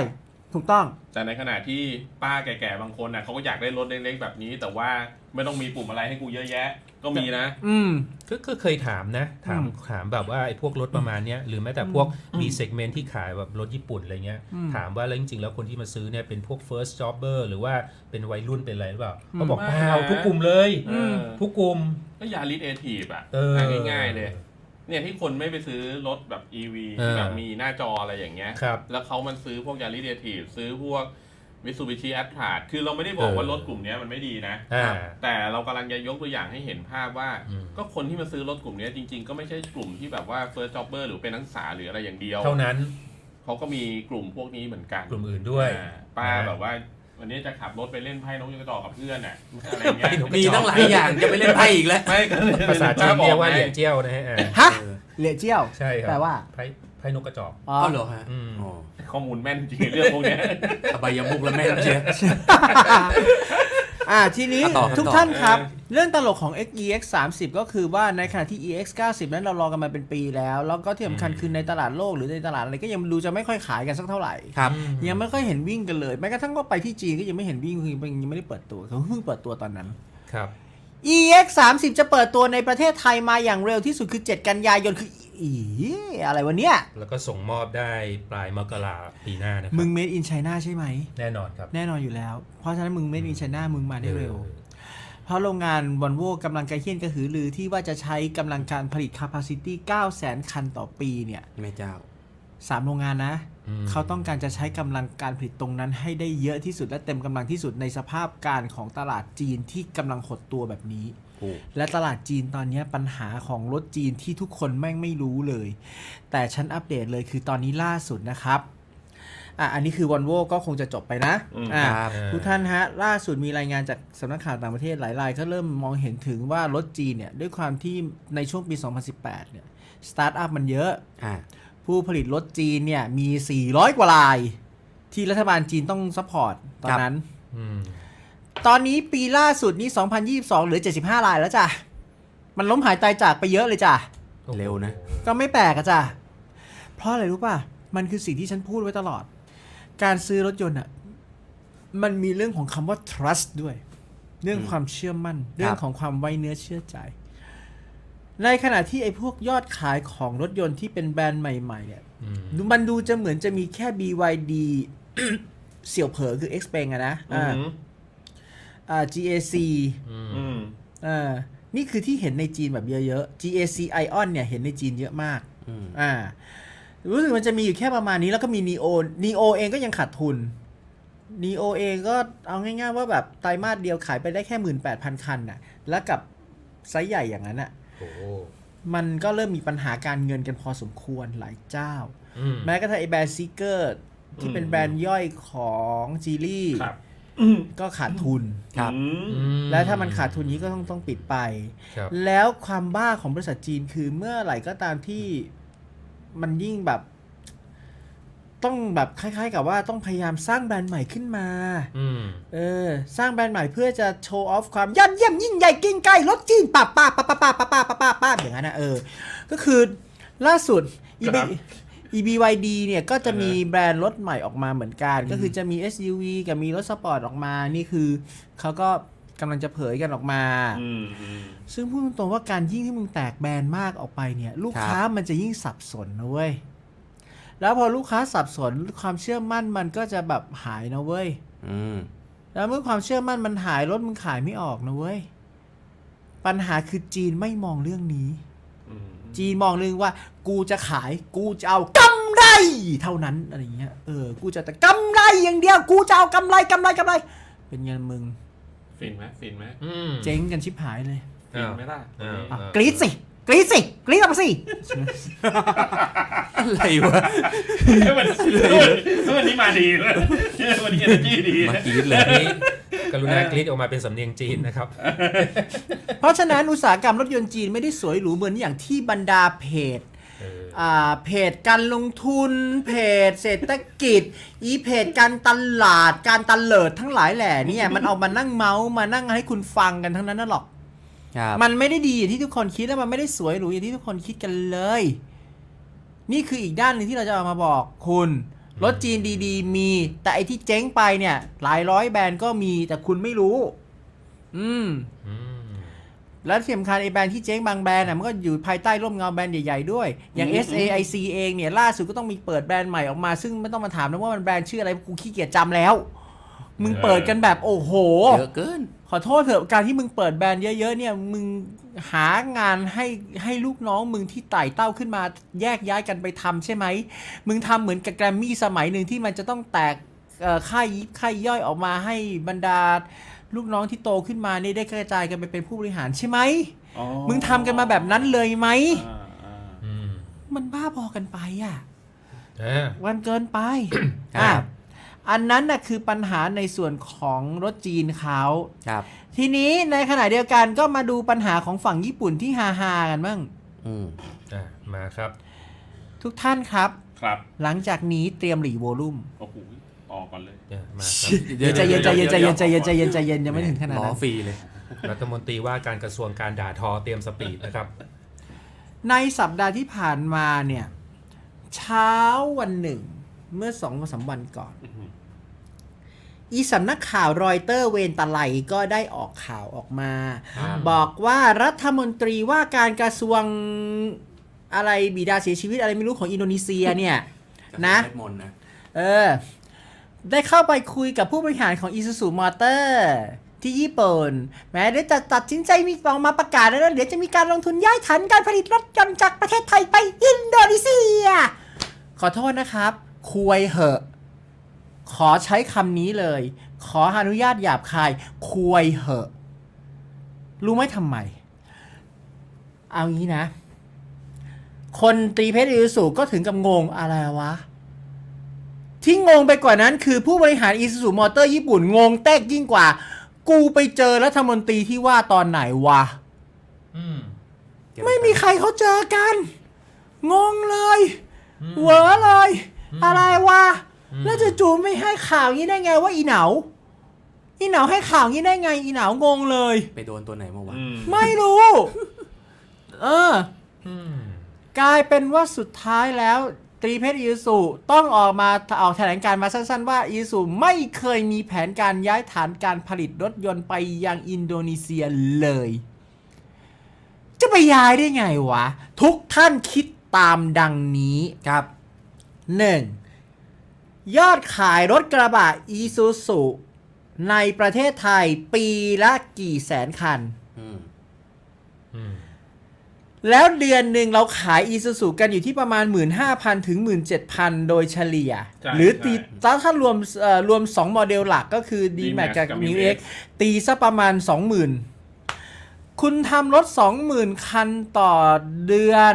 ถูกต้องแต่ในขณะที่ป้าแก่ๆบางคนเขาก็อยากได้รถเล็กๆแบบนี้แต่ว่าไม่ต้องมีปุ่มอะไรให้กูเยอะแยะก็มีนะก็เคยถามนะถามแบบว่าไอ้พวกรถประมาณเนี้ยหรือแม้แต่พวกมีเซกเมนต์ที่ขายแบบรถญี่ปุ่นอะไรเงี้ยถามว่าแล้วจริงๆแล้วคนที่มาซื้อเนี่ยเป็นพวก first jobber หรือว่าเป็นวัยรุ่นเป็นอะไรหรือเปล่าเขาบอกเปล่าทุกกลุ่มเลยทุกกลุ่มก็ยาริสเอทีฟง่ายๆเลยเนี่ยที่คนไม่ไปซื้อรถแบบ EV ที่แบบมีหน้าจออะไรอย่างเงี้ยแล้วเขามันซื้อพวกยาริสเอทีฟซื้อพวกMitsubishi Atlas คือเราไม่ได้บอกว่ารถกลุ่มนี้มันไม่ดีนะแต่เรากำลังจะยกตัวอย่างให้เห็นภาพว่าก็คนที่มาซื้อรถกลุ่มนี้จริงๆก็ไม่ใช่กลุ่มที่แบบว่า first jobber หรือเป็นนักศึกษาหรืออะไรอย่างเดียวเท่านั้นเขาก็มีกลุ่มพวกนี้เหมือนกันกลุ่มอื่นด้วยป้าแบบว่าวันนี้จะขับรถไปเล่นไพ่นกกระจอกกับเพื่อนน่ะอะไรเงี้ยมีตั้งหลายอย่างจะไปเล่นไพ่อีกแล้วไม่ภาษาจีนเรียกว่าเหลี่ยเจี้ยวนะฮะเหลี่ยเจี้ยวใช่ครับแปลว่าไพ่นกกระจอกอ๋อเหรอฮะข้อมูลแม่นจริงเรื่องพวกนี้อบายมุกและแม่นเชียวทีนี้ทุกท่านครับเรื่องตลกของ EX 30ก็คือว่าในขณะที่ EX 90นั้นเรารอกันมาเป็นปีแล้วก็ที่สำคัญคือในตลาดโลกหรือในตลาดอะไรก็ยังดูจะไม่ค่อยขายกันสักเท่าไหร่ยังไม่ค่อยเห็นวิ่งกันเลยแม้กระทั่งก็ไปที่จีนก็ยังไม่เห็นวิ่งคือยังไม่ได้เปิดตัวเขาเพิ่งเปิดตัวตอนนั้นครับ EX 30จะเปิดตัวในประเทศไทยมาอย่างเร็วที่สุดคือ7 กันยายนคืออะไรวะเนี่ยแล้วก็ส่งมอบได้ปลายมกราปีหน้านะครับมึง made in China ใช่ไหมแน่นอนครับแน่นอนอยู่แล้วเพราะฉะนั้นมึง made in China มึงมาได้เร็วเพราะโรงงาน Volvo กำลังกระเฮี้ยนกระหือรือที่ว่าจะใช้กำลังการผลิต capacity 900,000 คันต่อปีเนี่ยแม่เจ้า 3 โรงงานนะเขาต้องการจะใช้กำลังการผลิตตรงนั้นให้ได้เยอะที่สุดและเต็มกำลังที่สุดในสภาพการของตลาดจีนที่กำลังหดตัวแบบนี้และตลาดจีนตอนนี้ปัญหาของรถจีนที่ทุกคนแม่งไม่รู้เลยแต่ฉันอัปเดตเลยคือตอนนี้ล่าสุดนะครับอันนี้คือ Volvo ก็คงจะจบไปนะทุกท่านฮะล่าสุดมีรายงานจากสำนักข่าวต่างประเทศหลายรายก็เริ่มมองเห็นถึงว่ารถจีนเนี่ยด้วยความที่ในช่วงปี 2018 เนี่ยสตาร์ทอัพมันเยอะผู้ผลิตรถจีนเนี่ยมี400 กว่ารายที่รัฐบาลจีนต้องซัพพอร์ตตอนนั้นตอนนี้ปีล่าสุดนี้2022เหลือ75 รายแล้วจ้ะมันล้มหายตายจากไปเยอะเลยจ้ะเร็วนะก็ไม่แปลกอะจ้ะเพราะอะไรรู้ป่ะมันคือสิ่งที่ฉันพูดไว้ตลอดการซื้อรถยนต์อะมันมีเรื่องของคำว่า trust ด้วยเรื่องความเชื่อมั่นเรื่องของความไว้เนื้อเชื่อใจในขณะที่ไอ้พวกยอดขายของรถยนต์ที่เป็นแบรนด์ใหม่ๆเนี่ยมันดูจะเหมือนจะมีแค่ BYD เสี่ยวเผอคือ Xpeng อะนะGAC นี่คือที่เห็นในจีนแบบเยอะๆ GAC Ion เนี่ยเห็นในจีนเยอะมากรู้สึกมันจะมีอยู่แค่ประมาณนี้แล้วก็มี Neo เองก็ยังขาดทุน Neo เองก็เอาง่ายๆว่าแบบไตรมาสเดียวขายไปได้แค่ 18,000 คันน่ะแล้วกับไซส์ใหญ่อย่างนั้นน่ะมันก็เริ่มมีปัญหาการเงินกันพอสมควรหลายเจ้าแม้กระทั่งไอ้แบรนด์ซิกเกอร์ที่เป็นแบรนด์ย่อยของจีลี่ก็ขาดทุนและถ้ามันขาดทุนนี้ก็ต้องปิดไปแล้วความบ้าของบริษัทจีนคือเมื่อไหร่ก็ตามที่มันยิ่งแบบต้องแบบคล้ายๆกับว่าต้องพยายามสร้างแบรนด์ใหม่ขึ้นมาสร้างแบรนด์ใหม่เพื่อจะโชว์ออฟความยอดเยี่ยมยิ่งใหญ่กิ้งไกลรถจีนป้าอย่างนั้นนะก็คือล่าสุดEBYD เนี่ยก็จะมีแบรนด์รถใหม่ออกมาเหมือนกันก็คือจะมี SUV กับมีรถสปอร์ตออกมานี่คือเขาก็กำลังจะเผยกันออกมาซึ่งพูดตรงๆว่าการยิ่งที่มึงแตกแบรนด์มากออกไปเนี่ยลูกค้ามันจะยิ่งสับสนนะเว้ยแล้วพอลูกค้าสับสนความเชื่อมั่นมันก็จะแบบหายนะเว้ยแล้วเมื่อความเชื่อมั่นมันหายรถมึงขายไม่ออกนะเว้ยปัญหาคือจีนไม่มองเรื่องนี้จีนมองเรื่องว่ากูจะขายกูจะเอากำไรเท่านั้นอะไรเงี้ยกูจะแต่กำไรอย่างเดียวกูจะเอากำไรเป็นเงินมึงฟินไหมเจ๊งกันชิบหายเลยฟินไหมล่ะกรี๊ดกรี๊ดออกมาสิอะไรวะวันนี้มาดีเลยวันนี้เอเนอร์จี้ดีมากรี๊ดเลยกรุณากรี๊ดออกมาเป็นสำเนียงจีนนะครับเพราะฉะนั้นอุตสาหกรรมรถยนต์จีนไม่ได้สวยหรูเหมือนอย่างที่บรรดาเพจการลงทุนเพจเศรษฐกิจเพจการตลาดการตะเลิดทั้งหลายแหล่เนี่ยมันเอามานั่งเมาส์มานั่งให้คุณฟังกันทั้งนั้นน่ะหรอกมันไม่ได้ดีอย่างที่ทุกคนคิดและมันไม่ได้สวยหรูอย่างที่ทุกคนคิดกันเลยนี่คืออีกด้านนึงที่เราจะเอามาบอกคุณรถจีนดีๆมีแต่ไอที่เจ๊งไปเนี่ยหลายร้อยแบรนด์ก็มีแต่คุณไม่รู้แล้วที่สำคัญไอแบรนด์ที่เจ๊งบางแบรนด์มันก็อยู่ภายใต้ร่มเงาแบรนด์ใหญ่ๆด้วยอย่าง SAIC เองเนี่ยล่าสุดก็ต้องมีเปิดแบรนด์ใหม่ออกมาซึ่งไม่ต้องมาถามนะว่ามันแบรนด์ชื่ออะไรกูขี้เกียจจำแล้วมึงเปิดกันแบบโอ้โหเยอะเกินขอโทษเถอะการที่มึงเปิดแบรนด์เยอะๆเนี่ยมึงหางานให้ลูกน้องมึงที่ไต่เต้าขึ้นมาแยกย้ายกันไปทำใช่ไหมมึงทำเหมือนกับแกรมมี่สมัยหนึ่งที่มันจะต้องแตกค่ายย่อยออกมาให้บรรดาลูกน้องที่โตขึ้นมานี่ได้กระจายกันไปเป็นผู้บริหารใช่ไหมมึงทำกันมาแบบนั้นเลยไหมมันบ้าพอกันไปอ่ะวันเกินไปอันนั้นน่ะคือปัญหาในส่วนของรถจีนเขาทีนี้ในขณะเดียวกันก็มาดูปัญหาของฝั่งญี่ปุ่นที่ฮาๆกันบ้างมาครับทุกท่านครับหลังจากนี้เตรียมหลีโวลุ่มโอ้โหออกก่อนเลยมาครับใจเย็นยังไม่ถึงขนาดนั้นฟรีเลยรัฐมนตรีว่าการกระทรวงการด่าทอเตรียมสปีดนะครับในสัปดาห์ที่ผ่านมาเนี่ยเช้าวันหนึ่งเมื่อ2-3 วันก่อนอีสำนักข่าวรอยเตอร์เวนตะไลก็ได้ออกข่าวออกมาบอกว่ารัฐมนตรีว่าการกระทรวงอะไรบิดาเสียชีวิตอะไรไม่รู้ของอินโดนีเซียเนี่ยนะได้เข้าไปคุยกับผู้บริหารของ Isuzu Motor ที่ญี่ปุ่นแม้ได้ตัดสินใจมีออกมาประกาศแล้วเดี๋ยวจะมีการลงทุนย้ายฐานการผลิตรถยนต์จากประเทศไทยไปอินโดนีเซียขอโทษนะครับคุยเหอะขอใช้คำนี้เลยขออนุญาตหยาบคายคุยเหอะรู้ไหมทำไมเอางี้นะคนตีเพชรอิซูก็ถึงกับงงอะไรวะที่งงไปกว่านั้นคือผู้บริหาร Isuzu Motor ญี่ปุ่นงงแตกยิ่งกว่ากูไปเจอรัฐมนตรีที่ว่าตอนไหนวะไม่มีใครเขาเจอกันงงเลยเหวอเลยอะไรวะแล้วจะจู่ไม่ให้ข่าวนี้ได้ไงว่าอีเหนาให้ข่าวนี้ได้ไงอีเหนางงเลยไปโดนตัวไหนมาวะไม่รู้กลายเป็นว่าสุดท้ายแล้วตรีเพชรอิซูต้องออกแถลงการมาสั้นๆว่าอิซูไม่เคยมีแผนการย้ายฐานการผลิตรถยนต์ไปยังอินโดนีเซียเลยจะไปย้ายได้ไงวะทุกท่านคิดตามดังนี้ครับ 1. ยอดขายรถกระบะอิซูซุในประเทศไทยปีละกี่แสนคันแล้วเดือนหนึ่งเราขายอีซูซูกันอยู่ที่ประมาณ 15,000 ถึง 17,000 โดยเฉลี่ยหรือตีถ้ารวม2โมเดลหลักก็คือ D-Max กับ New X ตีซะประมาณ 20,000 คุณทำรถ 20,000 คันต่อเดือน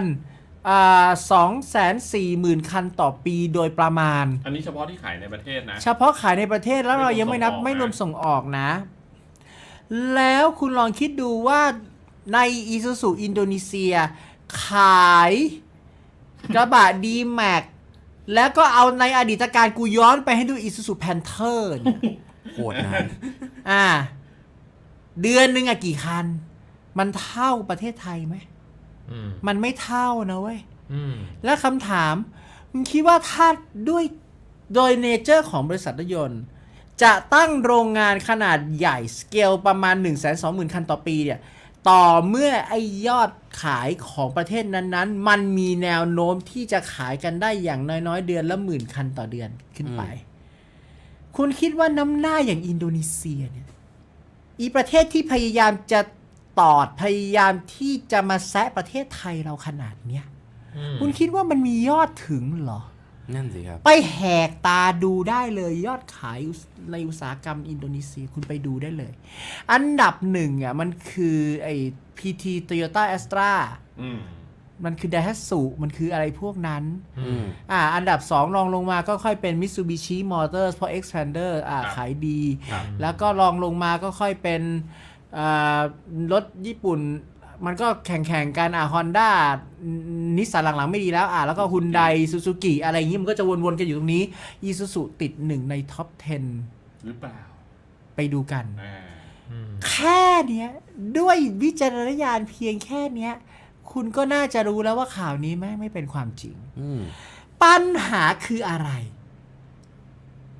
240,000 คันต่อปีโดยประมาณอันนี้เฉพาะที่ขายในประเทศนะเฉพาะขายในประเทศแล้วเรายังไม่รวมส่งออกนะแล้วคุณลองคิดดูว่าใน Isuzu อินโดนีเซียขายกระบะ D-Max แล้วก็เอาในอดีตการกูย้อนไปให้ดู Isuzu Panther เนี่ยโหดนะเดือนนึงกี่คันมันเท่าประเทศไทยไหมมันไม่เท่านะเว้ยแล้วคำถามมึงคิดว่าถ้าโดยเนเจอร์ของบริษัทรถยนต์จะตั้งโรงงานขนาดใหญ่สเกลประมาณ 120,000 คันต่อปีเนี่ยต่อเมื่อไอยอดขายของประเทศนั้นๆมันมีแนวโน้มที่จะขายกันได้อย่างน้อยๆเดือนละ10,000 คันต่อเดือนขึ้นไปคุณคิดว่าน้ำหน้าอย่างอินโดนีเซียเนี่ยอีประเทศที่พยายามจะพยายามที่จะมาแซะประเทศไทยเราขนาดเนี้ยคุณคิดว่ามันมียอดถึงเหรอนั่นสิครับไปแหกตาดูได้เลยยอดขายในอุตสาหกรรมอินโดนีเซียคุณไปดูได้เลยอันดับหนึ่งมันคือไอ้ PT Toyota Astra มันคือ Daihatsu มันคืออะไรพวกนั้นอันดับ2รองลงมาก็ค่อยเป็น Mitsubishi Motors เพราะ Xpander ขายดีแล้วก็รองลงมาก็ค่อยเป็นรถญี่ปุ่นมันก็แข่งกันHonda นิสสันหลังๆไม่ดีแล้วแล้วก็ Hyundai Suzuki อะไรอย่างนี้มันก็จะวนๆกันอยู่ตรงนี้ Isuzu ติด1ในท็อป10 หรือเปล่าไปดูกันแค่เนี้ยด้วยวิจารณญาณเพียงแค่เนี้ยคุณก็น่าจะรู้แล้วว่าข่าวนี้ไม่เป็นความจริงปัญหาคืออะไร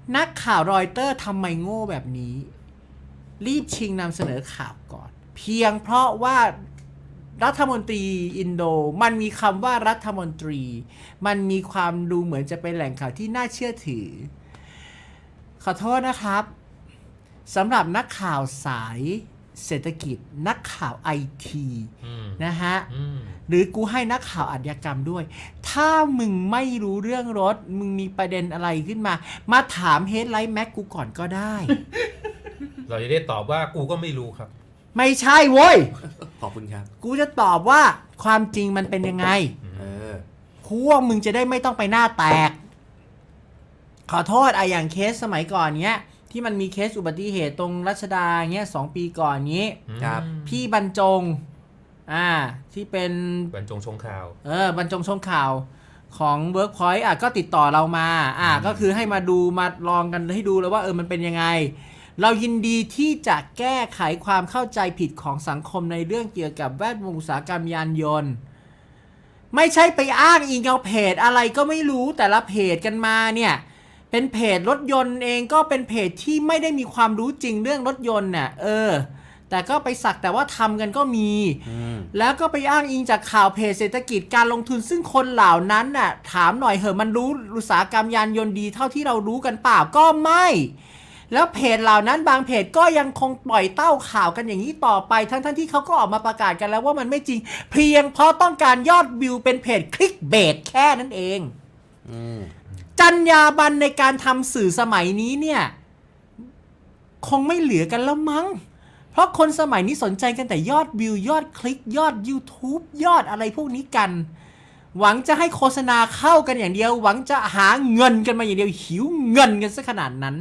นักข่าวรอยเตอร์ทำไมโง่แบบนี้รีบชิงนำเสนอข่าวก่อนเพียงเพราะว่ารัฐมนตรีอินโดมันมีคำว่ารัฐมนตรีมันมีความดูเหมือนจะเป็นแหล่งข่าวที่น่าเชื่อถือขอโทษนะครับสำหรับนักข่าวสายเศรษฐกิจนักข่าวไอทีนะฮะหรือกูให้นักข่าวอาชญากรรมด้วยถ้ามึงไม่รู้เรื่องรถมึงมีประเด็นอะไรขึ้นมาถามเฮดไลท์แม็กกูก่อนก็ได้เราจะได้ตอบว่ากูก็ไม่รู้ครับไม่ใช่โว้ยขอบคุณครับกูจะตอบว่าความจริงมันเป็นยังไงพวกมึงจะได้ไม่ต้องไปหน้าแตกขอโทษอย่างเคสสมัยก่อนเนี้ยที่มันมีเคสอุบัติเหตุตรงรัชดาเงี้ย2 ปีก่อนนี้ครับพี่บรรจงที่เป็นบรรจงชงข่าวบรรจงชงข่าวของ Workpoint ก็ติดต่อเรามาก็คือให้มาดูมาลองกันให้ดูแล้วว่ามันเป็นยังไงเรายินดีที่จะแก้ไขความเข้าใจผิดของสังคมในเรื่องเกี่ยวกับแวดวงอุตสาหกรรมยานยนต์ไม่ใช่ไปอ้างอิงเอาเพจอะไรก็ไม่รู้แต่ละเพจกันมาเนี่ยเป็นเพจรถยนต์เองก็เป็นเพจที่ไม่ได้มีความรู้จริงเรื่องรถยนต์น่ะแต่ก็ไปสักแต่ว่าทำกันก็มีแล้วก็ไปอ้างอิงจากข่าวเพจเศรษฐกิจการลงทุนซึ่งคนเหล่านั้นน่ะถามหน่อยเหอะมันรู้อุตสาหกรรมยานยนต์ดีเท่าที่เรารู้กันเปล่าก็ไม่แล้วเพจเหล่านั้นบางเพจก็ยังคงปล่อยเต้าข่าวกันอย่างนี้ต่อไปทั้งที่เขาก็ออกมาประกาศกันแล้วว่ามันไม่จริงเพียงเพราะต้องการยอดวิวเป็นเพจคลิกเบสแค่นั้นเองจรรยาบรรณในการทำสื่อสมัยนี้เนี่ยคงไม่เหลือกันแล้วมั้งเพราะคนสมัยนี้สนใจกันแต่ยอดวิวยอดคลิกยอด YouTube ยอดอะไรพวกนี้กันหวังจะให้โฆษณาเข้ากันอย่างเดียวหวังจะหาเงินกันมาอย่างเดียวหิวเงินกันซะขนาดนั้น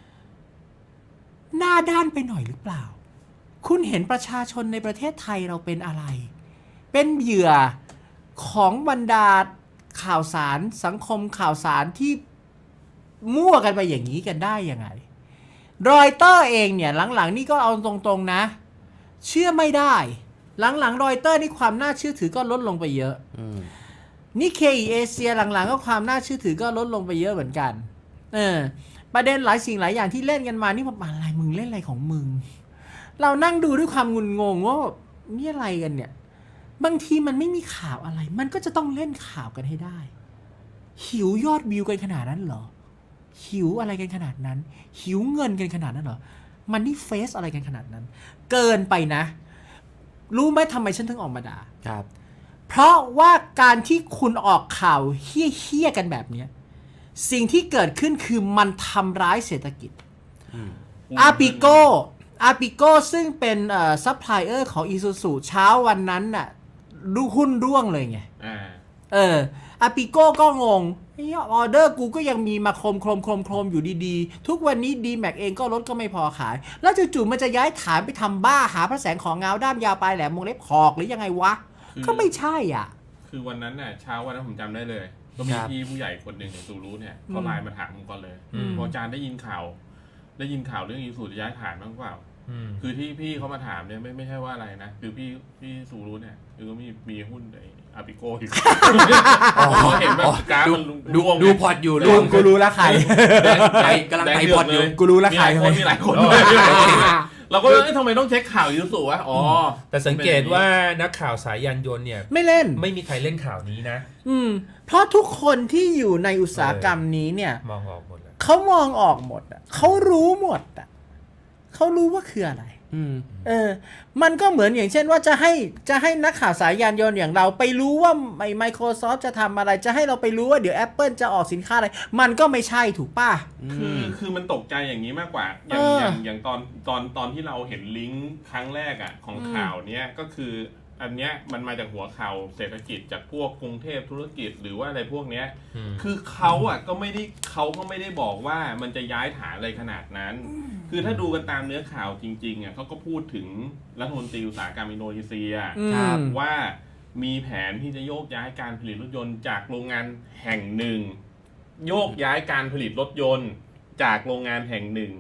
หน้าด้านไปหน่อยหรือเปล่าคุณเห็นประชาชนในประเทศไทยเราเป็นอะไรเป็นเหยื่อของบรรดาข่าวสารสังคมข่าวสารที่มั่วกันไปอย่างนี้กันได้ยังไงรอยเตอร์เองเนี่ยหลังๆนี่ก็เอาตรงๆนะเชื่อไม่ได้หลังๆรอยเตอร์นี่ความน่าเชื่อถือก็ลดลงไปเยอะนิเคอิเอเชียหลังๆก็ความน่าเชื่อถือก็ลดลงไปเยอะเหมือนกันประเด็นหลายสิ่งหลายอย่างที่เล่นกันมานี่มันอะไรมึงเล่นอะไรของมึงเรานั่งดูด้วยความงุนงงว่านี่อะไรกันเนี่ยบางทีมันไม่มีข่าวอะไรมันก็จะต้องเล่นข่าวกันให้ได้หิวยอดวิวกันขนาดนั้นเหรอหิวอะไรกันขนาดนั้นหิวเงินกันขนาดนั้นเหรอมันนี่เฟซอะไรกันขนาดนั้นเกินไปนะรู้ไหมทำไมฉันถึงออกมาด่าครับเพราะว่าการที่คุณออกข่าวเหี้ยๆกันแบบนี้สิ่งที่เกิดขึ้นคือมันทำร้ายเศรษฐกิจอาปิโก้ซึ่งเป็นซัพพลายเออร์ของอีซูซูเช้าวันนั้นน่ะดูหุ้นร่วงเลยไงอาปิโก้ก็งงออเดอร์กูก็ยังมีมาโครมอยู่ดีๆทุกวันนี้ดีแม็กเองก็รถก็ไม่พอขายแล้วจู่ๆมันจะย้ายฐานไปทำบ้าหาพระแสงของเงาด้ามยาวปลายแหลมวงเล็บหอกหรือยังไงวะก็ไม่ใช่อ่ะคือวันนั้นน่ะเช้าวันนั้นผมจำได้เลยก็มีพี่ผู้ใหญ่คนหนึ่งอย่างตูรู้เนี่ยเขาไลน์มาถามผมก่อนเลยพออาจารย์ได้ยินข่าวเรื่องอีซูจะย้ายฐานบ้างเปล่าคือที่พี่เขามาถามเนี่ยไม่ใช่ว่าอะไรนะคือพี่สูรู้เนี่ยคือก็มีหุ้นในอาปิโก้อยู่เห็นแบบการมันดูพอร์ตอยู่ลุงกูรู้แล้วใครกำลังไต่พอร์ตอยู่กูรู้แล้วใครมีหลายคนเราก็ทำไมต้องเช็คข่าวยูสุวะแต่สังเกตว่านักข่าวสายยานยนต์เนี่ยไม่เล่นไม่มีใครเล่นข่าวนี้นะเพราะทุกคนที่อยู่ในอุตสาหกรรมนี้เนี่ยมองออกหมดแล้วเขามองออกหมดเขารู้หมดเขารู้ว่าคืออะไรมันก็เหมือนอย่างเช่นว่าจะให้นักข่าวสายยานยนต์อย่างเราไปรู้ว่าMicrosoft จะทำอะไรจะให้เราไปรู้ว่าเดี๋ยว Apple จะออกสินค้าอะไรมันก็ไม่ใช่ถูกป่ะคือมันตกใจอย่างนี้มากกว่าอย่างตอนที่เราเห็นลิงก์ครั้งแรกอ่ะของข่าวเนี้ยก็คืออันเนี้ยมันมาจากหัวข่าวเศรษฐกิจจากพวกกรุงเทพธุรกิจหรือว่าอะไรพวกเนี้ยคือเขาก็ไม่ได้บอกว่ามันจะย้ายฐานอะไรขนาดนั้นคือถ้าดูกันตามเนื้อข่าวจริงๆเขาก็พูดถึงรัฐมนตรีอุตสาหกรรมอินโดนีเซียว่ามีแผนที่จะโยกย้ายการผลิตรถยนต์จากโรงงานแห่งหนึ่งโยกย้ายการผลิตรถยนต์จากโรงงานแห่งหนึ่ง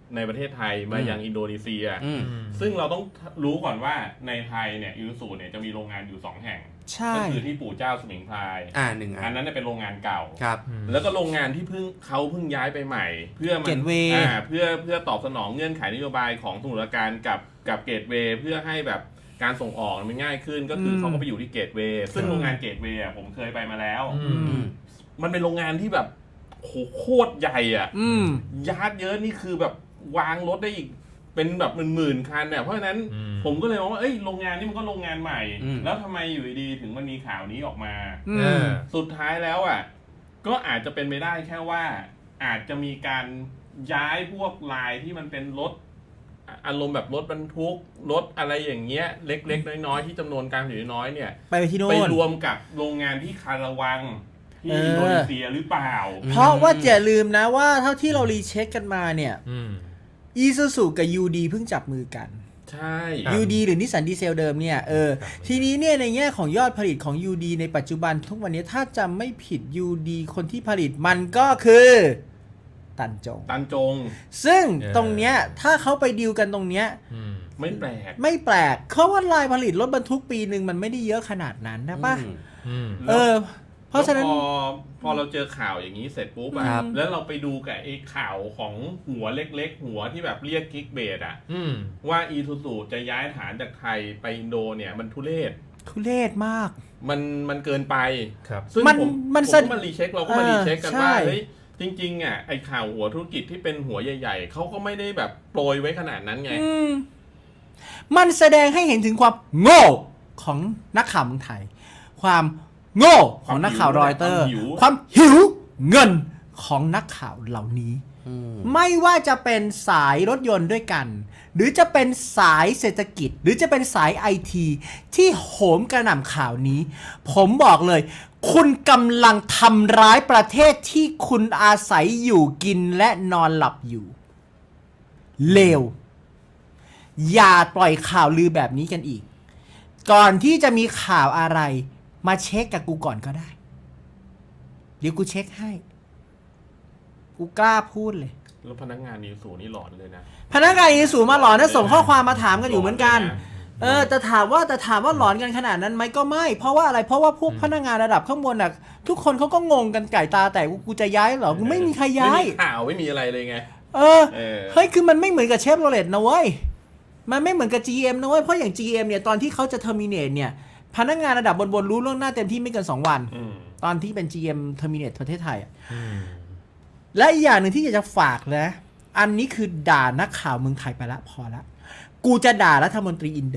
ในประเทศไทยมายังอินโดนีเซียซึ่งเราต้องรู้ก่อนว่าในไทยเนี่ยอิซูซูเนี่ยจะมีโรงงานอยู่2แห่งก็คือที่ปู่เจ้าสมิงพรายอันนั้นเป็นโรงงานเก่าแล้วก็โรงงานที่เพิ่งย้ายไปใหม่เพื่อมันเพื่อตอบสนองเงื่อนไขนโยบายของสมุทรปราการกับเกตเวย์เพื่อให้แบบการส่งออกมันง่ายขึ้นก็คือเขาก็ไปอยู่ที่เกตเวย์ซึ่งโรงงานเกตเวย์ผมเคยไปมาแล้วมันเป็นโรงงานที่แบบโคตรใหญ่อ่ะยาร์ดเยอะนี่คือแบบวางรถได้อีกเป็นแบบหมื่นคันเนี่ยเพราะฉะนั้นผมก็เลยมองว่าโรงงานนี้มันก็โรงงานใหม่แล้วทำไมอยู่ดีถึงมันมีข่าวนี้ออกมาสุดท้ายแล้วอ่ะก็อาจจะเป็นไปได้แค่ว่าอาจจะมีการย้ายพวกลายที่มันเป็นรถอารมณ์แบบรถบรรทุกรถอะไรอย่างเงี้ยเล็กๆน้อยๆที่จำนวนการผลิตน้อยเนี่ยไปที่โน่นไปรวมกับโรงงานที่คาราวังที่อินโดนีเซียหรือเปล่าเพราะว่าอย่าลืมนะว่าเท่าที่เรารีเช็คกันมาเนี่ยอีซูซูกับ UD เพิ่งจับมือกันใช่ UD หรือนิสสันดีเซลเดิมเนี่ยทีนี้เนี่ยในแง่ของยอดผลิตของ UD ในปัจจุบันทุกวันนี้ถ้าจำไม่ผิด UD คนที่ผลิตมันก็คือตันจงซึ่งตรงเนี้ยถ้าเขาไปดีลกันตรงเนี้ยไม่แปลกเขาว่าลายผลิตรถบรรทุกปีหนึ่งมันไม่ได้เยอะขนาดนั้นนะป่ะเพราะฉะนั้นพอเราเจอข่าวอย่างนี้เสร็จปุ๊บแล้วเราไปดูกับไอ้ข่าวของหัวเล็กๆหัวที่แบบเรียกกิ๊กเบดอ่ะว่าอีซูซูจะย้ายฐานจากไทยไปอินโดเนี่ยมันทุเรศมากมันเกินไปซึ่งมันรีเช็คเราก็มารีเช็คกันว่าเฮ้ยจริงๆอ่ะไอ้ข่าวหัวธุรกิจที่เป็นหัวใหญ่ๆเขาก็ไม่ได้แบบโปรยไว้ขนาดนั้นไงมันแสดงให้เห็นถึงความโง่ของนักข่าวเมืองไทยความโง่ของนักข่าวรอยเตอร์ความหิวเงินของนักข่าวเหล่านี้ไม่ว่าจะเป็นสายรถยนต์ด้วยกันหรือจะเป็นสายเศรษฐกิจหรือจะเป็นสายไอทีที่โหมกระหน่ำข่าวนี้ผมบอกเลยคุณกำลังทำร้ายประเทศที่คุณอาศัยอยู่กินและนอนหลับอยู่เลวอย่าปล่อยข่าวลือแบบนี้กันอีกก่อนที่จะมีข่าวอะไรมาเช็คกับกูก่อนก็ได้เดี๋ยวกูเช็คให้กูกล้าพูดเลยแล้วพนักงานอีซูซูนี่หลอนเลยนะพนักงานอีซูซูมาหลอนนะส่งข้อความมาถามกันอยู่เหมือนกันแต่ถามว่าหลอนกันขนาดนั้นไหมก็ไม่เพราะว่าอะไรเพราะว่าพวกพนักงานระดับข้างบนน่ะทุกคนเขาก็งงกันไก่ตาแต่กูจะย้ายเหรอกูไม่มีใครย้ายไม่มีข่าวไม่มีอะไรเลยไงเฮ้ยคือมันไม่เหมือนกับเชฟโรเลตนะเว้ยมันไม่เหมือนกับ GM นะเว้ยเพราะอย่าง GM เนี่ยตอนที่เขาจะ terminate เนี่ยพนักงานระดับบนรู้ล่วงหน้าเต็มที่ไม่เกิน2 วันตอนที่เป็น GM terminate ประเทศไทยและอีกอย่างหนึ่งที่อยากจะฝากนะอันนี้คือด่านักข่าวเมืองไทยไปละพอละกูจะด่ารัฐมนตรีอินโด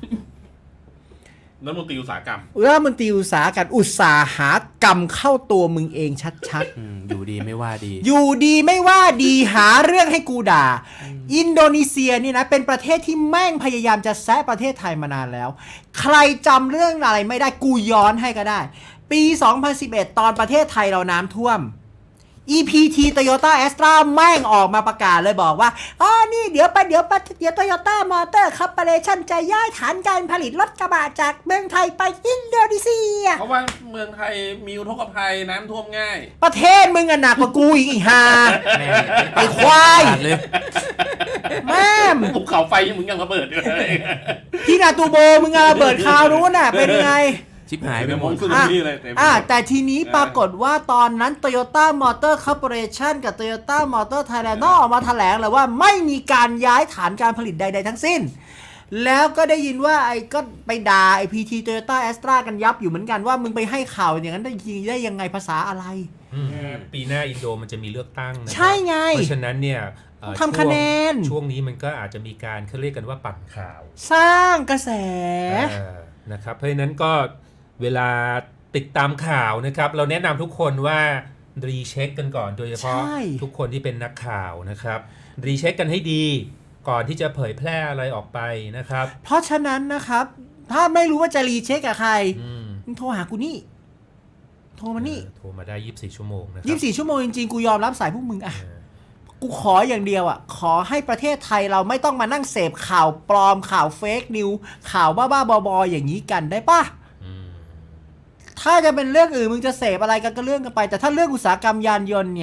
รัฐมนตรีอุตสาหกรรมอุตสาหกรรมเข้าตัวมึงเองชัดๆอยู่ดีไม่ว่าดีหาเรื่องให้กูด่าอินโดนีเซียนี่นะเป็นประเทศที่แม่งพยายามจะแซะประเทศไทยมานานแล้วใครจำเรื่องอะไรไม่ได้กูย้อนให้ก็ได้ปี 2011 ตอนประเทศไทยเราน้ำท่วม EPT Toyota Astra แม่งออกมาประกาศเลยบอกว่านี่เดี๋ยว Toyota Motor Corporation จะย้ายฐานการผลิตรถกระบะจากเมืองไทยไปอินโดนีเซียเพราะว่าเมืองไทยมีอุทกภัยน้ำท่วมง่ายประเทศมึงหนักกว่ากูอีกห่าไอ้ควายแม่ภูเขาไฟมึงยังระเบิดเลยที่นาตูโบมึงระเบิดคราวนู้นน่ะเป็นยังไงชิบหายไปหมดแต่ทีนี้ปรากฏว่าตอนนั้น Toyota Motor Corporation กับ Toyota Motor Thailand ออกมาแถลงเลยว่าไม่มีการย้ายฐานการผลิตใดๆทั้งสิ้นแล้วก็ได้ยินว่าไอ้ก็ไปด่าไอ้ PT Toyota Astra กันยับอยู่เหมือนกันว่ามึงไปให้ข่าวอย่างนั้นได้ยังไงภาษาอะไรปีหน้าอินโดมันจะมีเลือกตั้งนะใช่ไงเพราะฉะนั้นเนี่ยทำคะแนนช่วงนี้มันก็อาจจะมีการเขาเรียกกันว่าปั่นข่าวสร้างกระแสนะครับเพราะฉะนั้นก็เวลาติดตามข่าวนะครับเราแนะนำทุกคนว่ารีเช็คกันก่อนโดยเฉพาะทุกคนที่เป็นนักข่าวนะครับรีเช็คกันให้ดีก่อนที่จะเผยแพร่อะไรออกไปนะครับเพราะฉะนั้นนะครับถ้าไม่รู้ว่าจะรีเช็คกับใครโทรหากูนี่โทรมานี่โทรมาได้24 ชั่วโมงนะ 24 ชั่วโมงจริงๆกูยอมรับสายพวกมึงกูขออย่างเดียวขอให้ประเทศไทยเราไม่ต้องมานั่งเสพข่าวปลอมข่าวเฟกนิวข่าวบ้าๆบอๆอย่างนี้กันได้ปะถ้าจะเป็นเรื่องอื่นมึงจะเสพอะไรกันก็เรื่องกันไปแต่ถ้าเรื่องอุตสาหกรรมยานยนต์เนี่ย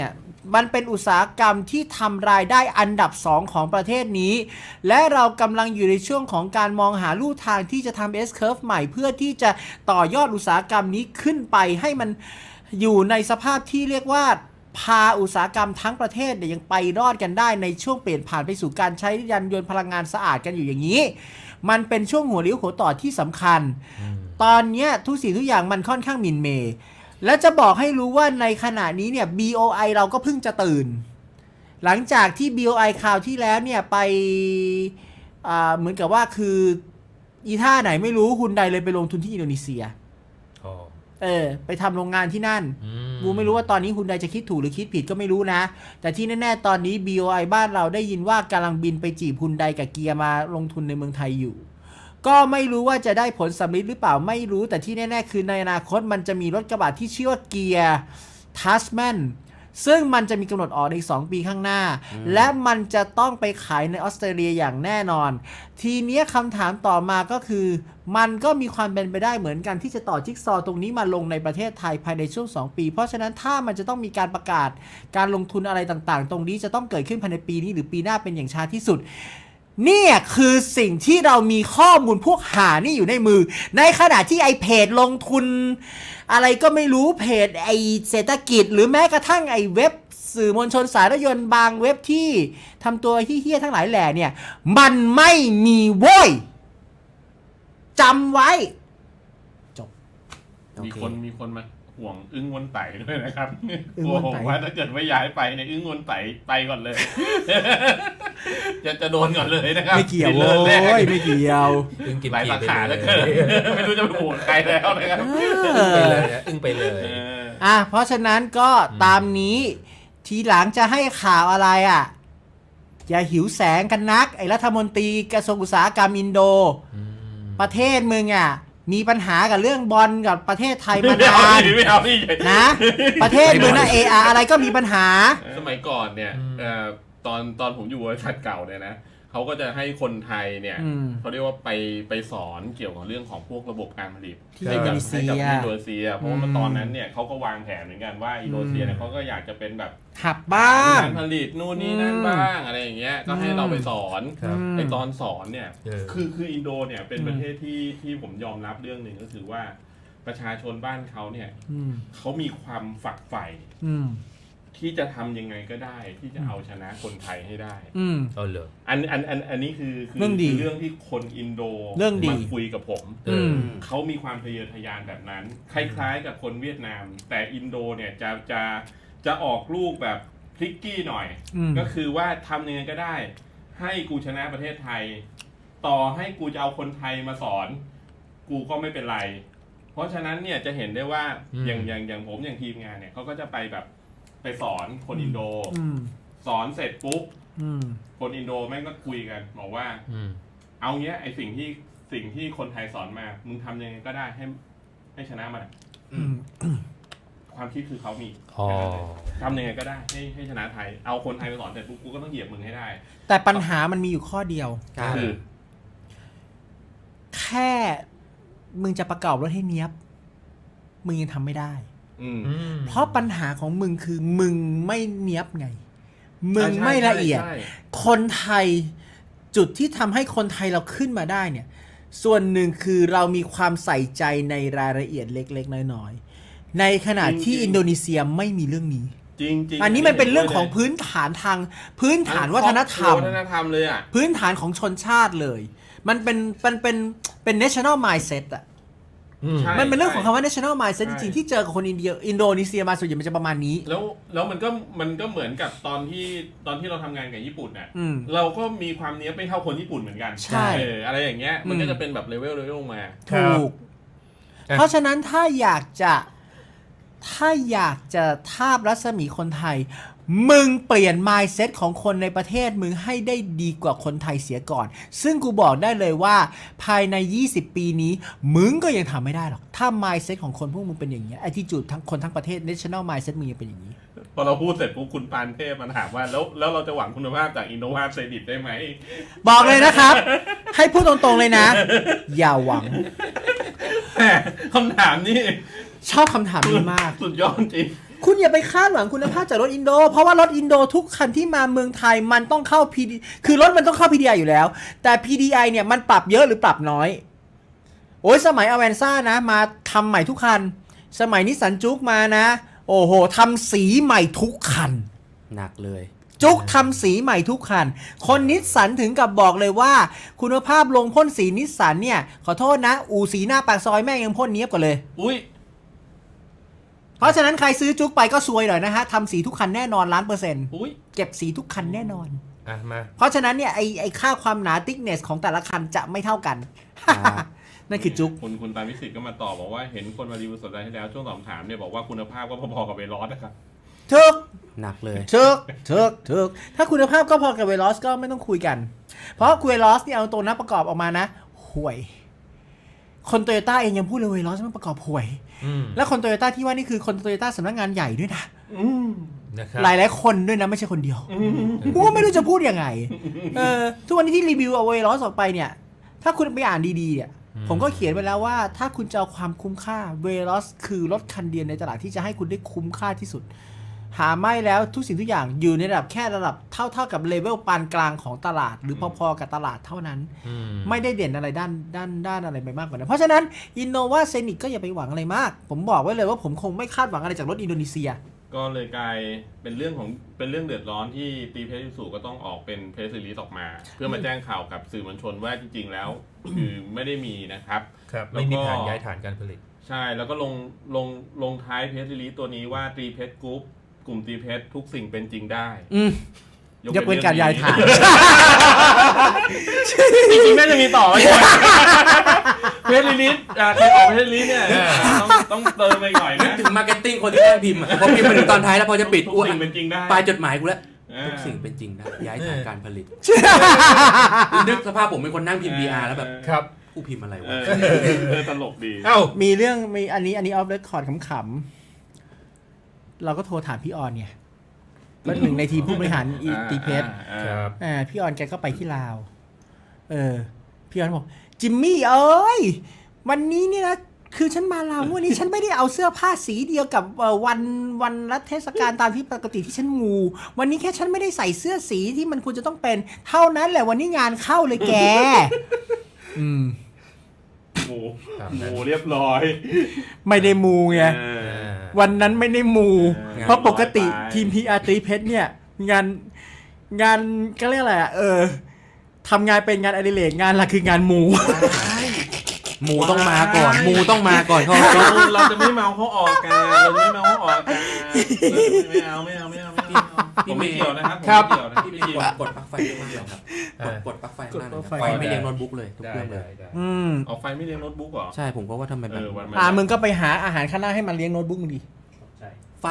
มันเป็นอุตสาหกรรมที่ทำรายได้อันดับ2ของประเทศนี้และเรากำลังอยู่ในช่วงของการมองหาลู่ทางที่จะทำ S-curve ใหม่เพื่อที่จะต่อยอดอุตสาหกรรมนี้ขึ้นไปให้มันอยู่ในสภาพที่เรียกว่าพาอุตสาหกรรมทั้งประเทศเนี่ยยังไปรอดกันได้ในช่วงเปลี่ยนผ่านไปสู่การใช้ยานยนต์พลังงานสะอาดกันอยู่อย่างนี้มันเป็นช่วงหัวเลี้ยวหัวต่อที่สำคัญตอนนี้ทุกสิ่งทุกอย่างมันค่อนข้างมินเมย์และจะบอกให้รู้ว่าในขณะนี้เนี่ย BOI เราก็เพิ่งจะตื่นหลังจากที่ BOI คราวที่แล้วเนี่ยไปเหมือนกับว่าคืออีท่าไหนไม่รู้ฮุนไดเลยไปลงทุนที่อินโดนีเซียไปทำโรงงานที่นั่นกูไม่รู้ว่าตอนนี้ฮุนไดจะคิดถูกหรือคิดผิดก็ไม่รู้นะแต่ที่แน่ๆตอนนี้ BOI บ้านเราได้ยินว่ากำลังบินไปจีบฮุนไดกับเกียร์มาลงทุนในเมืองไทยอยู่ก็ไม่รู้ว่าจะได้ผลสำเร็จหรือเปล่าไม่รู้แต่ที่แน่ๆคือในอนาคตมันจะมีรถกระบะที่ชื่อว่าเกียร์ทัสแมนซึ่งมันจะมีกำหนดออกใน2 ปีข้างหน้าและมันจะต้องไปขายในออสเตรเลียอย่างแน่นอนทีนี้คำถามต่อมาก็คือมันก็มีความเป็นไปได้เหมือนกันที่จะต่อจิ๊กซอว์ตรงนี้มาลงในประเทศไทยภายในช่วง2 ปีเพราะฉะนั้นถ้ามันจะต้องมีการประกาศการลงทุนอะไรต่างๆตรงนี้จะต้องเกิดขึ้นภายในปีนี้หรือปีหน้าเป็นอย่างช้าที่สุดนี่คือสิ่งที่เรามีข้อมูลพวกหานี่อยู่ในมือในขณะที่ไอเพจลงทุนอะไรก็ไม่รู้เพจไอเศรษฐกิจหรือแม้กระทั่งไอเว็บสื่อมวลชนสารยนต์บางเว็บที่ทำตัวเหี้ยๆทั้งหลายแหล่เนี่ยมันไม่มีโว้ยจำไว้จบมีคนมาห่วงอึ้งวนไต่ด้วยนะครับกลัวผมว่าถ้าเกิดไม่ย้ายไปในอึ้งวนไต่ไปก่อนเลยจะโดนก่อนเลยนะครับไม่เกี่ยวเลยไม่เกี่ยวอึ้งกินหลายสาขาแล้วเกิดไม่รู้จะไปห่วงใครแล้วนะครับอึ้งไปเลยเพราะฉะนั้นก็ตามนี้ทีหลังจะให้ข่าวอะไรอย่าหิวแสงกันนักไอ้รัฐมนตรีกระทรวงอุตสาหกรรมอินโดประเทศมึงมีปัญหากับเรื่องบอลกับประเทศไทยมานานนะประเทศมึงนะอะไรก็มีปัญหาสมัยก่อนเนี่ยตอนผมอยู่บริษัทเก่าเนี่ยนะเขาก็จะให้คนไทยเนี่ยเขาเรียกว่าไปสอนเกี่ยวกับเรื่องของพวกระบบการผลิตให้กับอินโดนีเซียเพราะว่าตอนนั้นเนี่ยเขาก็วางแผนเหมือนกันว่าอินโดนีเซียเนี่ยเขาก็อยากจะเป็นแบบหับบ้างการผลิตนู่นนี่นั่นบ้างอะไรอย่างเงี้ยก็ให้เราไปสอนไอตอนสอนเนี่ยคืออินโดเนี่ยเป็นประเทศที่ผมยอมรับเรื่องหนึ่งก็คือว่าประชาชนบ้านเขาเนี่ยเขามีความฝักใฝ่ที่จะทำยังไงก็ได้ที่จะเอาชนะคนไทยให้ได้เลยอันนี้คือเรื่องที่คนอินโดมาคุยกับผมเขามีความทะเยอทะยานแบบนั้นคล้ายๆกับคนเวียดนามแต่อินโดเนี่ยจะออกลูกแบบทริกกี้หน่อยก็คือว่าทำยังไงก็ได้ให้กูชนะประเทศไทยต่อให้กูจะเอาคนไทยมาสอนกูก็ไม่เป็นไรเพราะฉะนั้นเนี่ยจะเห็นได้ว่าอย่างผมอย่างทีมงานเนี่ยเขาก็จะไปสอนคนอินโดสอนเสร็จปุ๊บคนอินโดแม่งก็คุยกันบอกว่าเอาเงี้ยไอสิ่งที่คนไทยสอนมามึงทำยังไงก็ได้ให้ชนะมันความคิดคือเขามีทำยังไงก็ได้ให้ชนะไทยเอาคนไทยไปสอนเสร็จปุ๊บกูก็ต้องเหยียบมึงให้ได้แต่ปัญหามันมีอยู่ข้อเดียวคือแค่มึงจะประกอบรถให้เนียบมึงยังทำไม่ได้เพราะปัญหาของมึงคือมึงไม่เนียบไงมึงไม่ละเอียดคนไทยจุดที่ทำให้คนไทยเราขึ้นมาได้เนี่ยส่วนหนึ่งคือเรามีความใส่ใจในรายละเอียดเล็กๆน้อยๆในขณะที่อินโดนีเซียไม่มีเรื่องนี้จริงอันนี้มันเป็นเรื่องของพื้นฐานพื้นฐานวัฒนธรรมเลยพื้นฐานของชนชาติเลยมันเป็น national mindset มันเป็นเรื่องของคำว่า national mindset จริงๆที่เจอกับคนอินโดนีเซียมาส่วนใหญ่มันจะประมาณนี้แล้วมันก็เหมือนกับตอนที่เราทำงานกับญี่ปุ่นเนี่ยเราก็มีความเนี้ยไม่เท่าคนญี่ปุ่นเหมือนกันใช่อะไรอย่างเงี้ยมันก็จะเป็นแบบเลเวลลงมาถูกเพราะฉะนั้นถ้าอยากจะทาบรัศมีคนไทยมึงเปลี่ยน mindset ของคนในประเทศมึงให้ได้ดีกว่าคนไทยเสียก่อนซึ่งกูบอกได้เลยว่าภายใน20ปีนี้มึงก็ยังทำไม่ได้หรอกถ้า mindset ของคนพวกมึงเป็นอย่างนี้ attitude ทั้งคนทั้งประเทศ national mindset มึงยังเป็นอย่างนี้พอเราพูดเสร็จปุ๊บคุณปานเทพมันถามว่าแล้วเราจะหวังคุณภาพจากอินโนวาเซดิตได้ไหมบอกเลยนะครับให้พูดตรงๆเลยนะอย่าหวังคำถามนี้ชอบคำถามนี้มากสุดยอดจริงคุณอย่าไปคาดหวังคุณภาพจากรถอินโดเพราะว่ารถอินโดทุกคันที่มาเมืองไทยมันต้องเข้า PD คือรถมันต้องเข้า PDI อยู่แล้วแต่ PDI เนี่ยมันปรับเยอะหรือปรับน้อยโอ้ยสมัยอเวนซ่านะมาทำใหม่ทุกคันสมัยนิสสันจุกมานะโอ้โหทำสีใหม่ทุกคันหนักเลยจุกทำสีใหม่ทุกคันคนนิสสันถึงกับบอกเลยว่าคุณภาพลงพ่นสีนิสสันเนี่ยขอโทษนะอู่สีหน้าปากซอยแม่งยังพ่นเนี้ยบกว่าเลยอุ้ยเพราะฉะนั้นใครซื้อจุกไปก็ซวยหน่อยนะฮะทำสีทุกคันแน่นอน1,000,000%เก็บสีทุกคันแน่นอนมาเพราะฉะนั้นเนี่ยไอค่าความหนา thickness ของแต่ละคันจะไม่เท่ากันนั่นคือจุกคุณตามวิสิตก็มาตอบบอกว่าเห็นคนมารีวิวสัปดาห์ที่แล้วช่วงตอบถามเนี่ยบอกว่าคุณภาพก็พอๆกับเวลอสนะครับถูกหนักเลยถูกถ้าคุณภาพก็พอกับเวลอสก็ไม่ต้องคุยกันเพราะเวลอสเนี่ยเอาตัวนักประกอบออกมานะห่วยคนโตโยต้าเองยังพูดเลยเวลอสมันประกอบห่วยแล้วคนโตโยต้าที่ว่านี่คือคนโตโยต้าสำนักงานใหญ่ด้วยนะหลายคนด้วยนะไม่ใช่คนเดียวกูก็ไม่รู้จะพูดยังไงทุกวันนี้ที่รีวิวเอาเวลอสออกไปเนี่ยถ้าคุณไปอ่านดีๆเนี่ยผมก็เขียนไว้แล้วว่าถ้าคุณจะเอาความคุ้มค่าเวลอสคือรถคันเดียวในตลาดที่จะให้คุณได้คุ้มค่าที่สุดหาไม่แล้วทุกสิ่งทุกอย่างอยู่ในระดับแค่ระดับเท่ากับเลเวลปานกลางของตลาดหรือพอๆกับตลาดเท่านั้นไม่ได้เด่นอะไรด้านอะไรไปมากกว่านั้นเพราะฉะนั้นอินโนวาเซนิกก็อย่าไปหวังอะไรมากผมบอกไว้เลยว่าผมคงไม่คาดหวังอะไรจากรถอินโดนีเซียก็เลยกลายเป็นเรื่องเดือดร้อนที่ตีเพชรยูสุก็ต้องออกเป็นเพรสรีลีสออกมาเพื่อมาแจ้งข่าวกับสื่อมวลชนว่าจริงๆแล้วคือไม่ได้มีนะครับไม่มีแผนย้ายฐานการผลิตใช่แล้วก็ลงท้ายเพรสรีลีสตัวนี้ว่าตีเพชรกรุ๊ปกลุ่มตีเพชรทุกสิ่งเป็นจริงได้ยกเว้นการย้ายฐานจริงๆน่าจะมีต่อไหมเพจลิสใครออกเพจลิสเนี่ยต้องเติมไปหน่อยนะถึงมาร์เก็ตติ้งคนที่นั่งพิมพ์พอพิมพ์มาถึงตอนท้ายแล้วพอจะปิดทุกสิ่งเป็นจริงได้ปลายจดหมายกูแล้วทุกสิ่งเป็นจริงได้ย้ายฐานการผลิตนึกสภาพผมเป็นคนนั่งพิมพ์ PR แล้วแบบครับกูพิมพ์อะไรวะตลกดีมีเรื่องมีอันนี้ออฟเรคคอร์ดขำๆเราก็โทรถามพี่ออนเนี่ยเป็นหนึ่งในทีมผู้บริหารตีเพชรพี่ออนแกก็ไปที่ลาวพี่ออนบอกจิมมี่เอ้ยวันนี้นี่นะคือฉันมาลาววันนี้ฉันไม่ได้เอาเสื้อผ้าสีเดียวกับวันรัฐเทศกาลตามที่ปกติที่ฉันงูวันนี้แค่ฉันไม่ได้ใส่เสื้อสีที่มันควรจะต้องเป็นเท่านั้นแหละวันนี้งานเข้าเลยแกมูเรียบร้อยไม่ได้มูไงวันนั้นไม่ได้มูเพราะปกติทีม PR ตีเพชรเนี่ยงานก็เรียกอะไรทำงานเป็นงานอดิเรกงานหลักคืองานมูต้องมาก่อนเราจะไม่เมาเขาออกกันผมไม่เกี่ยวนะครับผมไม่เกี่ยวนะพี่กดปลั๊กไฟไม่เกี่ยวครับกดปลั๊กไฟนั่นไฟไม่เลี้ยงโน้ตบุ๊กเลยทุกเรื่องเลยเอาไฟไม่เลี้ยงโน้ตบุ๊กเหรอใช่ผมก็ว่าทำไมแบบมึงก็ไปหาอาหารข้างหน้าให้มันเลี้ยงโน้ตบุ๊กมึงดิไฟ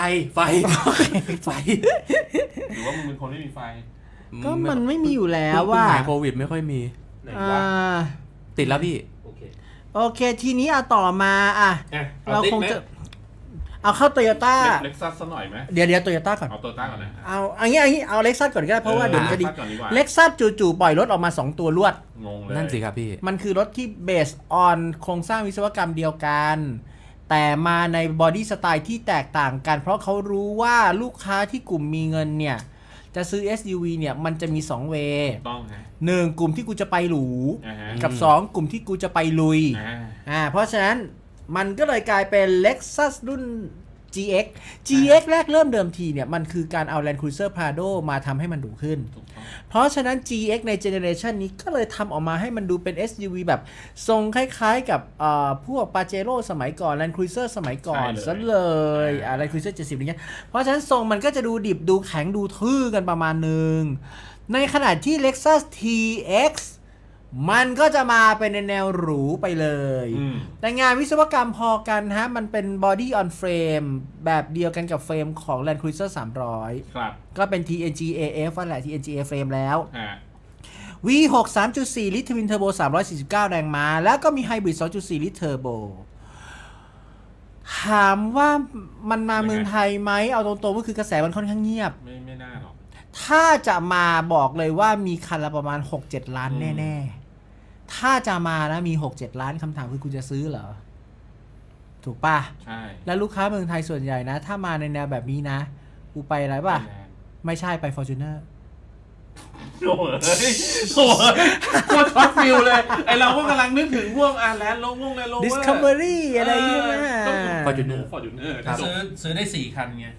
หรือว่ามึงเป็นคนไม่มีไฟก็มันไม่มีอยู่แล้วว่าโควิดไม่ค่อยมีติดแล้วพี่โอเคทีนี้ต่อมาเราคงจะเอาเข้าโตโยต้าเล็กซัสซะหน่อยไหมเดี๋ยวโตโยต้าก่อนเอาโตโยต้าก่อนนะเอาเอาเล็กซัสก่อนก็ได้เพราะว่าเดี๋ยวจะดีเล็กซัสจู่ๆปล่อยรถออกมา2ตัวรวดงงเลยนั่นสิครับพี่มันคือรถที่เบสออนโครงสร้างวิศวกรรมเดียวกันแต่มาในบอดี้สไตล์ที่แตกต่างกันเพราะเขารู้ว่าลูกค้าที่กลุ่มมีเงินเนี่ยจะซื้อ SUV เนี่ยมันจะมี2เวย์ต้อง 1กลุ่มที่กูจะไปหรูกับ2กลุ่มที่กูจะไปลุยเพราะฉะนั้นมันก็เลยกลายเป็น Lexus รุ่น GX แรกเริ่มเดิมทีเนี่ยมันคือการเอา Land Cruiser Prado มาทำให้มันดูขึ้นเพราะฉะนั้น GX ในเจเนเรชันนี้ก็เลยทำออกมาให้มันดูเป็น SUV แบบทรงคล้ายๆกับพวก Pajero สมัยก่อน Land Cruiser สมัยก่อนซะเลยLand Cruiser 70อย่างเงี้ยเพราะฉะนั้นทรงมันก็จะดูดิบดูแข็งดูทื่อกันประมาณนึงในขณะที่ Lexus TX มันก็จะมาเป็นในแนวหรูไปเลยแต่งานวิศวกรรมพอกันฮะมันเป็น body on frame แบบเดียวกันกับเฟรมของ Land Cruiser 300 ครับก็เป็น TNG AF นั่นแหละ TNG A frame แล้ว V6 3.4 ลิตร Twin Turbo 349 แรงม้าแล้วก็มี Hybrid 2.4 ลิตร Turbo ถามว่ามันมาเมืองไทยไหมเอาตรงๆก็คือกระแสมันค่อนข้างเงียบไม่น่าหรอกถ้าจะมาบอกเลยว่ามีคันละประมาณ 6-7 ล้านแน่ๆถ้าจะมานะมี 6-7 ล้านคำถามคือคุณจะซื้อเหรอถูกป่ะใช่แล้วลูกค้าเมืองไทยส่วนใหญ่นะถ้ามาในแนวแบบนี้นะกูไปอะไรป่ะไม่ใช่ไป Fortuner โอ้ยโอ้ยโคตรช็อตฟิลเลยไอเราก็กำลังนึกถึงพวกแลนด์โลงแลนด์โล Discovery อะไรอย่างเงี้ย Fortuner ซื้อได้4 คันไง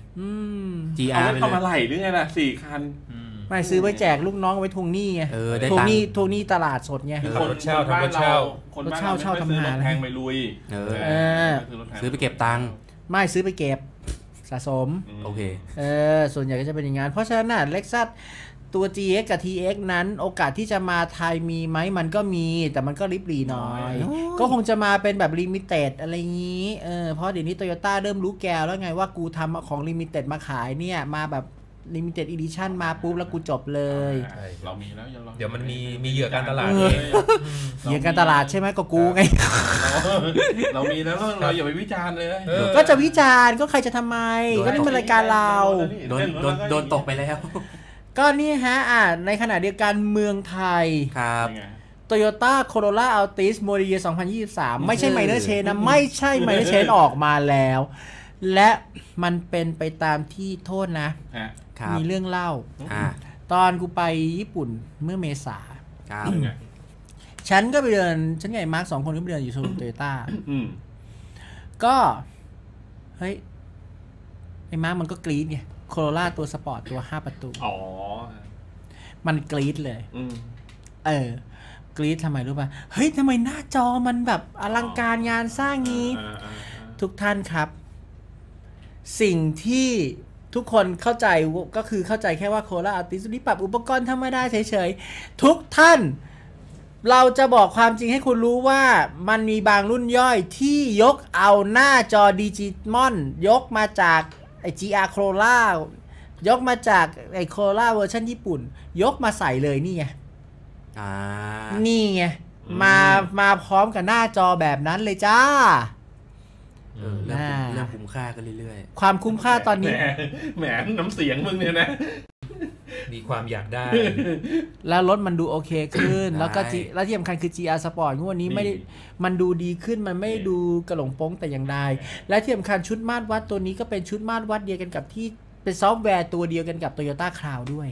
GR เอาไว้ทำอะไรหรือไงล่ะ4 คันไม่ซื้อไว้แจกลูกน้องไว้ทวงหนี้ไงทวงหนี้ตลาดสดไงคนเช่าทำรถเช่าคนบ้านเราไม่ซื้อรถแพงไปลุยซื้อไปเก็บตังค์ไม่ซื้อไปเก็บสะสมโอเคส่วนใหญ่ก็จะเป็นอย่างนั้นเพราะฉะนั้นน่ะ Lexus ตัว GX กับ TX นั้นโอกาสที่จะมาไทยมีไหมมันก็มีแต่มันก็ริบหรี่หน่อยก็คงจะมาเป็นแบบลิมิเต็ดอะไรอย่างนี้เพราะเดี๋ยวนี้ Toyota เริ่มรู้แก้วแล้วไงว่ากูทำของลิมิเต็ดมาขายเนี่ยมาแบบLimited Edition มาปุ๊บแล้วกูจบเลยเรามีแล้วเดี๋ยวมันมีเหยื่อการตลาดเหยื่อการตลาดใช่ไหมก็กูไงเรามีแล้วเราอย่าไปวิจารณ์เลยก็จะวิจารณ์ก็ใครจะทำไมก็นี่เป็นรายการเราโดนตกไปแล้วก็นี่ฮะในขณะเดียวกันเมืองไทยครับ Toyota Corolla Altis Model Year 2023ไม่ใช่ Minor Change นะไม่ใช่ Minor Change ออกมาแล้วและมันเป็นไปตามที่โทษนะมีเรื่องเล่าตอนกูไปญี่ปุ่นเมื่อเมษาฉันก็ไปเดินฉันไงมาร์ค2 คนก็ไปเดินอยู่โชว์รูมโตโยต้าก็เฮ้ยไอ้มาร์คมันก็กรี๊ดไงโคโรล่าตัวสปอร์ตตัว5 ประตูมันกรี๊ดเลยกรี๊ดทำไมรู้ป่ะเฮ้ยทำไมหน้าจอมันแบบอลังการงานสร้างงี้ทุกท่านครับสิ่งที่ทุกคนเข้าใจก็คือเข้าใจแค่ว่าโคล่าอัลติสนี่ปรับอุปกรณ์ธรรมดาเฉยๆทุกท่านเราจะบอกความจริงให้คุณรู้ว่ามันมีบางรุ่นย่อยที่ยกเอาหน้าจอดิจิมอนยกมาจากไอ้ GR Corolla ยกมาจากไอ้ Corolla เวอร์ชันญี่ปุ่นยกมาใส่เลยนี่ไงนี่ไงมาพร้อมกับหน้าจอแบบนั้นเลยจ้าเรื่องคุ้มค่าก็เรื่อยๆความคุ้มค่าตอนนี้แหมน้ำเสียงมึงเนี่ยนะมีความอยากได้แล้วรถมันดูโอเคขึ้นแล้วก็แล้วที่สำคัญคือ GR Sport งวดนี้ไม่ได้มันดูดีขึ้นมันไม่ดูกระหลงโป้งแต่อย่างใดและที่สำคัญชุดมาตรวัดตัวนี้ก็เป็นชุดมาตรวัดเดียวกันกับที่เป็นซอฟต์แวร์ตัวเดียวกันกับ Toyota Cloud ด้วย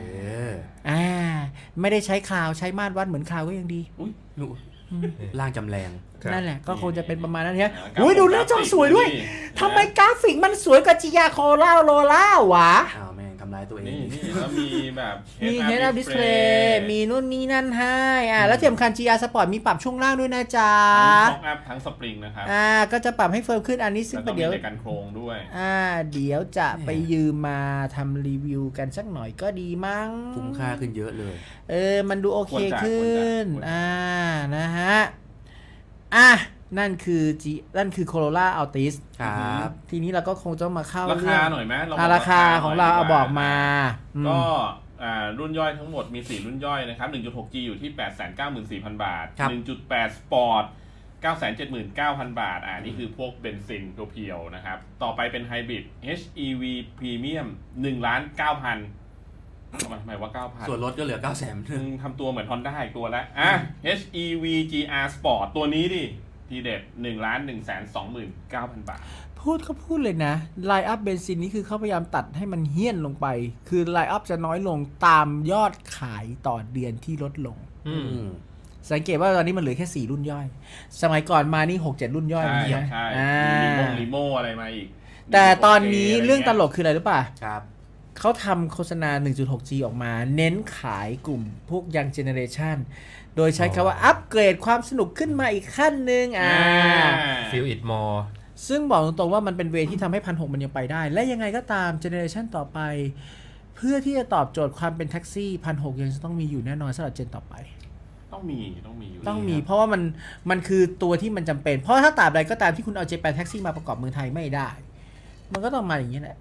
ไม่ได้ใช้ Cloud ใช้มาตรวัดเหมือน Cloud ก็ยังดีร่างจำแรงนั่นแหละก็คงจะเป็นประมาณนั้นเนี่ยอุ้ยดูหน้าจอสวยด้วยทำไมกราฟิกมันสวยกว่า GR Corolla โรล่าวะแม่งทำลายตัวเองแล้วมีแบบมี Head Up Display มีนู่นนี่นั่นให้แล้วที่สำคัญ GR Sport มีปรับช่วงล่างด้วยนะจ๊ะทั้งช็อคอัพทั้งสปริงนะครับก็จะปรับให้เฟิร์มขึ้นอันนี้ซึ่งเดี๋ยวกันโครงด้วยเดี๋ยวจะไปยืมมาทำรีวิวกันสักหน่อยก็ดีมั้งคุ้มค่าขึ้นเยอะเลยมันดูโอเคขึ้นนะฮะนั่นคือ Corolla Altis ครับทีนี้เราก็คงจะมาเข้าราคาหน่อยไหมราคาของเราเอาบอกมาก็รุ่นย่อยทั้งหมดมี4รุ่นย่อยนะครับ 1.6G อยู่ที่ 894,000 บาท 1.8 Sport 979,000 บาทนี่คือพวกเบนซินตัวเพียวนะครับต่อไปเป็นไฮบริด HEV Premium 1,900,000ทำไมว่า 9,000 ส่วนลดก็เหลือ 900,000 ทำตัวเหมือน Honda อีกตัวแล้วHEV GR Sport ตัวนี้ดิทีเด็ด 1,129,000 บาทพูดเลยนะไลน์อัพเบนซินนี้คือเขาพยายามตัดให้มันเหี้ยนลงไปคือไลน์อัพจะน้อยลงตามยอดขายต่อเดือนที่ลดลงสังเกตว่าตอนนี้มันเหลือแค่4รุ่นย่อยสมัยก่อนมานี่ 6-7 รุ่นย่อยใช่ลิโมอะไรมาอีกแต่ตอนนี้เรื่องตลกคืออะไรรู้ป่ะครับเขาทำโฆษณา 1.6G ออกมาเน้นขายกลุ่มพวกยังเจเนเรชันโดยใช้คำว่าอัปเกรดความสนุกขึ้นมาอีกขั้นหนึ่ง Feel it more ซึ่งบอกตรงๆว่ามันเป็นเวที่ทำให้ 1,600 มันยังไปได้และยังไงก็ตามเจเนเรชันต่อไปเพื่อที่จะตอบโจทย์ความเป็นแท็กซี่ 1,600 ยังจะต้องมีอยู่แน่นอนสำหรับเจนต่อไปต้องมีเพราะว่ามันคือตัวที่มันจำเป็นเพราะถ้าตราบใดก็ตามที่คุณเอาเจแปนแท็กซี่มาประกอบเมืองไทยไม่ได้มันก็ต้องมาอย่างนี้แหละ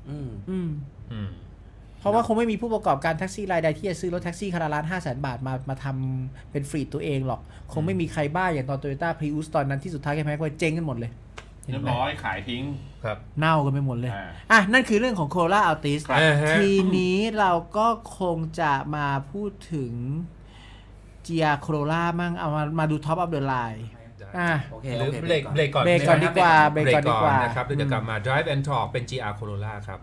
เพราะว่าคงไม่มีผู้ประกอบการแท็กซี่รายใดที่จะซื้อรถแท็กซี่คันละ1,500,000 บาทมาทำเป็นฟรีตัวเองหรอกคงไม่มีใครบ้าอย่างตอน Toyota Prius ตอนนั้นที่สุดท้ายแค่แพ้ก็เจ๊งกันหมดเลยเรียบร้อยขายทิ้งครับเน่ากันไปหมดเลยนั่นคือเรื่องของ Corolla Altis ทีนี้เราก็คงจะมาพูดถึง GR Corolla มั่งเอามาดู Top of the Line โอเคหรือเบรกก่อนดีกว่าเบรกก่อนดีกว่านะครับเดี๋ยวจะกลับมา Drive and Talk เป็น GR Corolla ครับ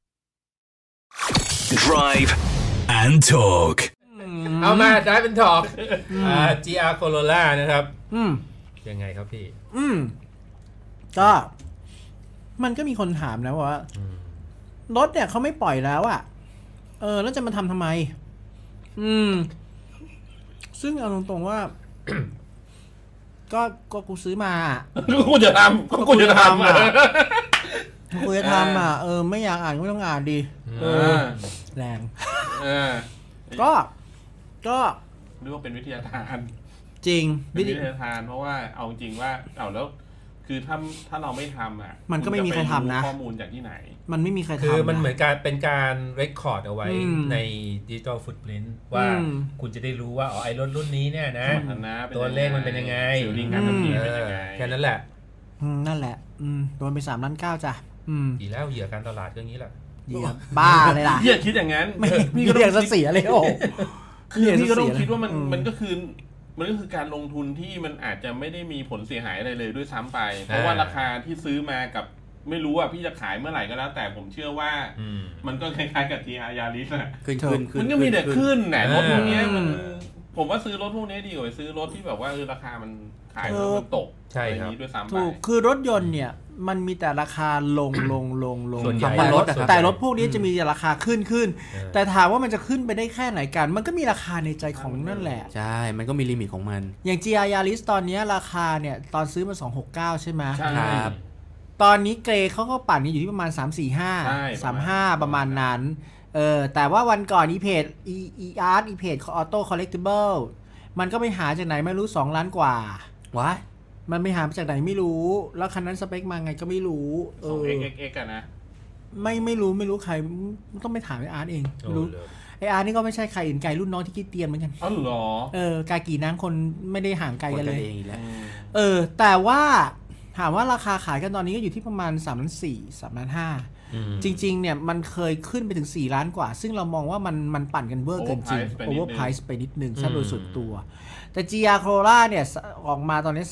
Drive and Talk เอามา Drive and Talk GR Corolla นะครับยังไงครับพี่ก็มันก็มีคนถามนะว่ารถเนี่ยเขาไม่ปล่อยแล้วอ่ะแล้วจะมาทำไมซึ่งเอาตรงๆว่าก็กูซื้อมากูจะทำกูจะทำไม่อยากอ่านก็ไม่ต้องอ่านดีแรงก็เรียกว่าเป็นวิทยาทานจริงวิทยาทานเพราะว่าเอาจริงว่าแล้วคือถ้าเราไม่ทำมันก็ไม่มีใครทำนะข้อมูลจากที่ไหนมันไม่มีใครทำคือมันเหมือนการเป็นการเรคคอร์ดเอาไว้ใน Digital Footprint ว่าคุณจะได้รู้ว่าไอ้รถรุ่นนี้เนี่ยนะตัวเลขมันเป็นยังไงแค่นั้นแหละนั่นแหละโดนไป3.9 ล้านจ้ะดีแล้วเหยื่อการตลาดเรื่องนี้แหละเหยื่อบ้าเลยล่ะเหยื่อคิดอย่างนั้นพี่ก็ต้องเสียเลยโอ้พี่ก็ต้องคิดว่ามันก็คือการลงทุนที่มันอาจจะไม่ได้มีผลเสียหายอะไรเลยด้วยซ้ำไปเพราะว่าราคาที่ซื้อมากับไม่รู้ว่าพี่จะขายเมื่อไหร่ก็แล้วแต่ผมเชื่อว่ามันก็คล้ายๆกับ GR Yaris อะมันก็มีแต่ขึ้นแหละรถพวกนี้มันผมว่าซื้อรถพวกนี้ดีกว่าซื้อรถที่แบบว่าราคามันขายแล้วมันตกใช่ครับด้วยซ้ำไปถูกคือรถยนต์เนี่ยมันมีแต่ราคาลงแต่รถพวกนี้จะมีราคาขึ้นแต่ถามว่ามันจะขึ้นไปได้แค่ไหนกันมันก็มีราคาในใจของนั่นแหละใช่มันก็มีลิมิตของมันอย่าง GR Yaris ตอนนี้ราคาเนี่ยตอนซื้อมา269ใช่ไหมครับตอนนี้เกรเขาก็ปั่นอยู่ที่ประมาณ345ประมาณนั้นแต่ว่าวันก่อนอีเพจออโต้คอลเลกติเบิลมันก็ไปหาจากไหนไม่รู้2 ล้านกว่าวะมันไปหาจากไหนไม่รู้แล้วคันนั้นสเปคมาไงก็ไม่รู้ XXX กันนะไม่รู้ใครต้องไปถามไออาร์ตเองไม่รู้ไออาร์ตนี่ก็ไม่ใช่ใครอื่นไกลรุ่นน้องที่คิดเตียนเหมือนกันอ๋อเหรอกากีนางคนไม่ได้ห่างไกลกันเลยแต่ว่าถามว่าราคาขายกันตอนนี้ก็อยู่ที่ประมาณ3.4 3.5 จริงๆเนี่ยมันเคยขึ้นไปถึง4 ล้านกว่าซึ่งเรามองว่ามันปั่นกันเวอร์เกินจริงโอเวอร์ไพรซ์ไปนิดนึงถ้าโดยส่วนตัวแต่ GR Corolla เนี่ยออกมาตอนนี้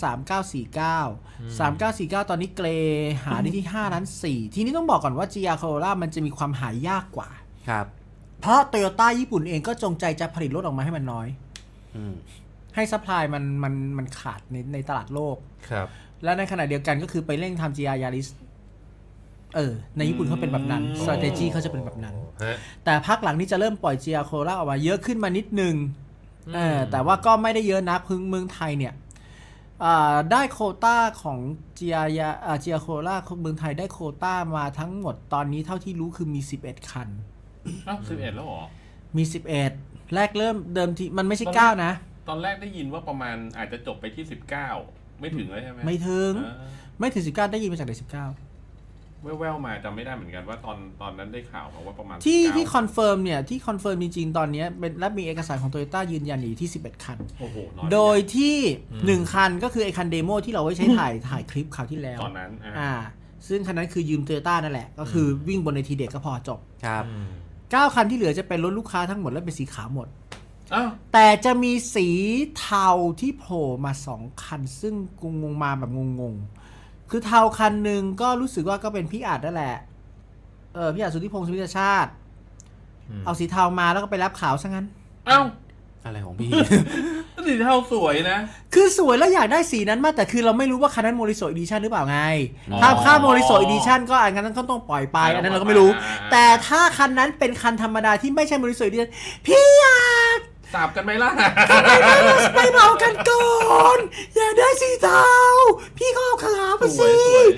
3949ตอนนี้เกรหาได้ที่5.4 ล้านทีนี้ต้องบอกก่อนว่า GR Corolla มันจะมีความหายากกว่าครับเพราะ Toyota ญี่ปุ่นเองก็จงใจจะผลิตรถออกมาให้มันน้อยให้ซัพพลายมันขาดในตลาดโลกครับและในขณะเดียวกันก็คือไปเร่งทำ GR Yaris ในญี่ปุ่นเขาเป็นแบบนั้น strategy เขาจะเป็นแบบนั้นแต่ภาคหลังนี้จะเริ่มปล่อย GR Corolla ออกมาเยอะขึ้นมานิดนึงแต่ว่าก็ไม่ได้เยอะนะเมืองไทยเนี่ยได้โควต้าของ GR Corolla เมืองไทยได้โควต้ามาทั้งหมดตอนนี้เท่าที่รู้คือมี11 คัน 11แล้วเหรอมี11แรกเริ่มเดิมทีมันไม่ใช่9นะตอนแรกได้ยินว่าประมาณอาจจะจบไปที่19ไม่ถึงเลยใช่ไหมไม่ถึง19ได้ยินมาจากไหน19 แว่วๆมาจำไม่ได้เหมือนกันว่าตอนนั้นได้ข่าวมาว่าประมาณที่คอนเฟิร์มเนี่ยที่คอนเฟิร์มจริงๆตอนนี้เป็นและมีเอกสารของ Toyota ยืนยันอยู่ที่11 คันโอ้โหโดยที่1คันก็คือไอ้คันเดโมที่เราไว้ใช้ถ่ายคลิปคราวที่แล้วตอนนั้นซึ่งคันนั้นคือยืม Toyota นั่นแหละก็คือวิ่งบนในทีเด็กก็พอจบครับ 9 คันที่เหลือจะเป็นรถลูกค้าทั้งหมดและเป็นสีขาวหมดแต่จะมีสีเทาที่โผล่มา2 คันซึ่งงงมาแบบงงคือเทาคันหนึ่งก็รู้สึกว่าก็เป็นพี่อาจนั่นแหละพี่อาจสุทธิพงศ์สุวิทยชาติเอาสีเทามาแล้วก็ไปรับขาวซะงั้นอะไรของพี่สีเทาสวยนะคือสวยแล้วอยากได้สีนั้นมากแต่คือเราไม่รู้ว่าคันนั้นโมริโซอีดิชั่นหรือเปล่าไงถ้าค่าโมริโซอีดิชั่นก็อันนั้นก็ต้องปล่อยไปอันนั้นเราก็ไม่รู้แต่ถ้าคันนั้นเป็นคันธรรมดาที่ไม่ใช่โมริโซอีดิชั่นพี่อาจสาบกันไหมล่ะไปเมากันก่อนอย่าได้สีเทาพี่ก็เอาขาวไปสิ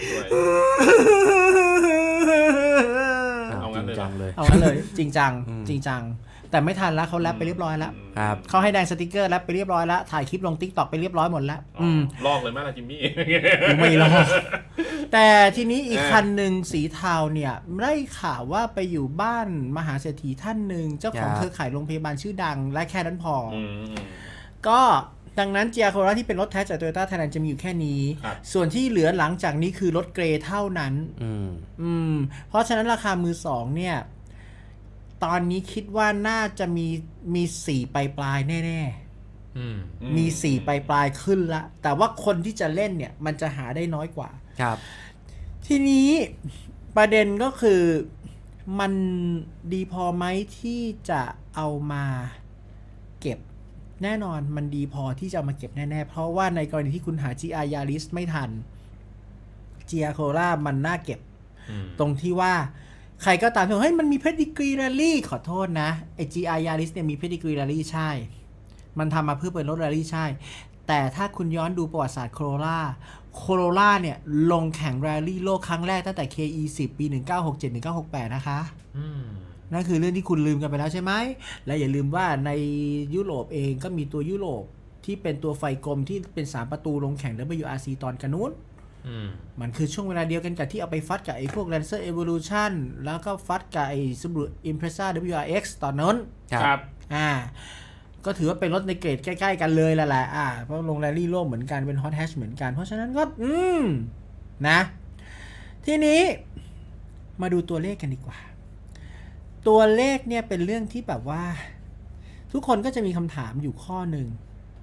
เอางั้นเลยจริงจังแต่ไม่ทันแล้วเขาแรปไปเรียบร้อยแล้วเขาให้แดงสติ๊กเกอร์แรปไปเรียบร้อยแล้วถ่ายคลิปลง TikTok ไปเรียบร้อยหมดแล้วลอกเลยไหมล่ะจิมมี่ไม่ลอกแต่ทีนี้อีกคันหนึ่งสีเทาเนี่ยได้ข่าวว่าไปอยู่บ้านมหาเศรษฐีท่านหนึ่งเจ้าของเครือข่ายโรงพยาบาลชื่อดังและแค่นั้นพอก็ดังนั้น GR Corolla ที่เป็นรถแท้จาก Toyota Thailand จะมีอยู่แค่นี้ส่วนที่เหลือหลังจากนี้คือรถเกรย์เท่านั้นเพราะฉะนั้นราคามือสองเนี่ยตอนนี้คิดว่าน่าจะมี4ปลายแน่มี4ปลายขึ้นละแต่ว่าคนที่จะเล่นเนี่ยมันจะหาได้น้อยกว่าครับทีนี้ประเด็นก็คือมันดีพอไหมที่จะเอามาเก็บแน่นอนมันดีพอที่จะมาเก็บแน่ๆเพราะว่าในกรณีที่คุณหา GR Yaris ไม่ทัน GR Corolla มันน่าเก็บตรงที่ว่าใครก็ตามที่เฮ้ยมันมี Pedigree Rally ขอโทษนะไอ้ GR Yaris เนี่ยมี Pedigree Rally ใช่มันทำมาเพื่อเป็นรถ Rally ใช่แต่ถ้าคุณย้อนดูประวัติศาสตร์ Corolla เนี่ยลงแข่ง Rally โลกครั้งแรกตั้งแต่ KE10 ปี 1967-1968 นะคะนั่นคือเรื่องที่คุณลืมกันไปแล้วใช่ไหมและอย่าลืมว่าในยุโรปเองก็มีตัวยุโรปที่เป็นตัวไฟกลมที่เป็น3ประตูลงแข่ง WRC ตอนกันนู้นมันคือช่วงเวลาเดียวกันกับที่เอาไปฟัดกับไอ้พวก Lancer Evolution แล้วก็ฟัดกับไอ้ Subaru Impreza WRX ตอนนั้นครับก็ถือว่าเป็นรถในเกรดใกล้ๆกันเลยแหละเพราะลงแรลลี่โลกเหมือนกันเป็น Hot Hatch เหมือนกันเพราะฉะนั้นก็นะทีนี้มาดูตัวเลขกันดีกว่าตัวเลขเนี่ยเป็นเรื่องที่แบบว่าทุกคนก็จะมีคำถามอยู่ข้อหนึ่ง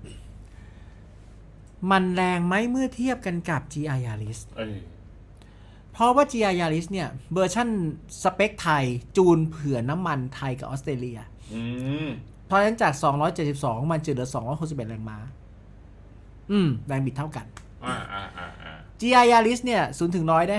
มันแรงไหมเมื่อเทียบกันกับ GR Yaris เพราะว่า GR Yaris เนี่ยเวอร์ชั่นสเปคไทยจูนเผื่อน้ำมันไทยกับออสเตรเลียเพราะฉะนั้นจาก272มันจะเหลือ261แรงม้าแรงบิดเท่ากันGR Yaris เนี่ย0ถึง100ได้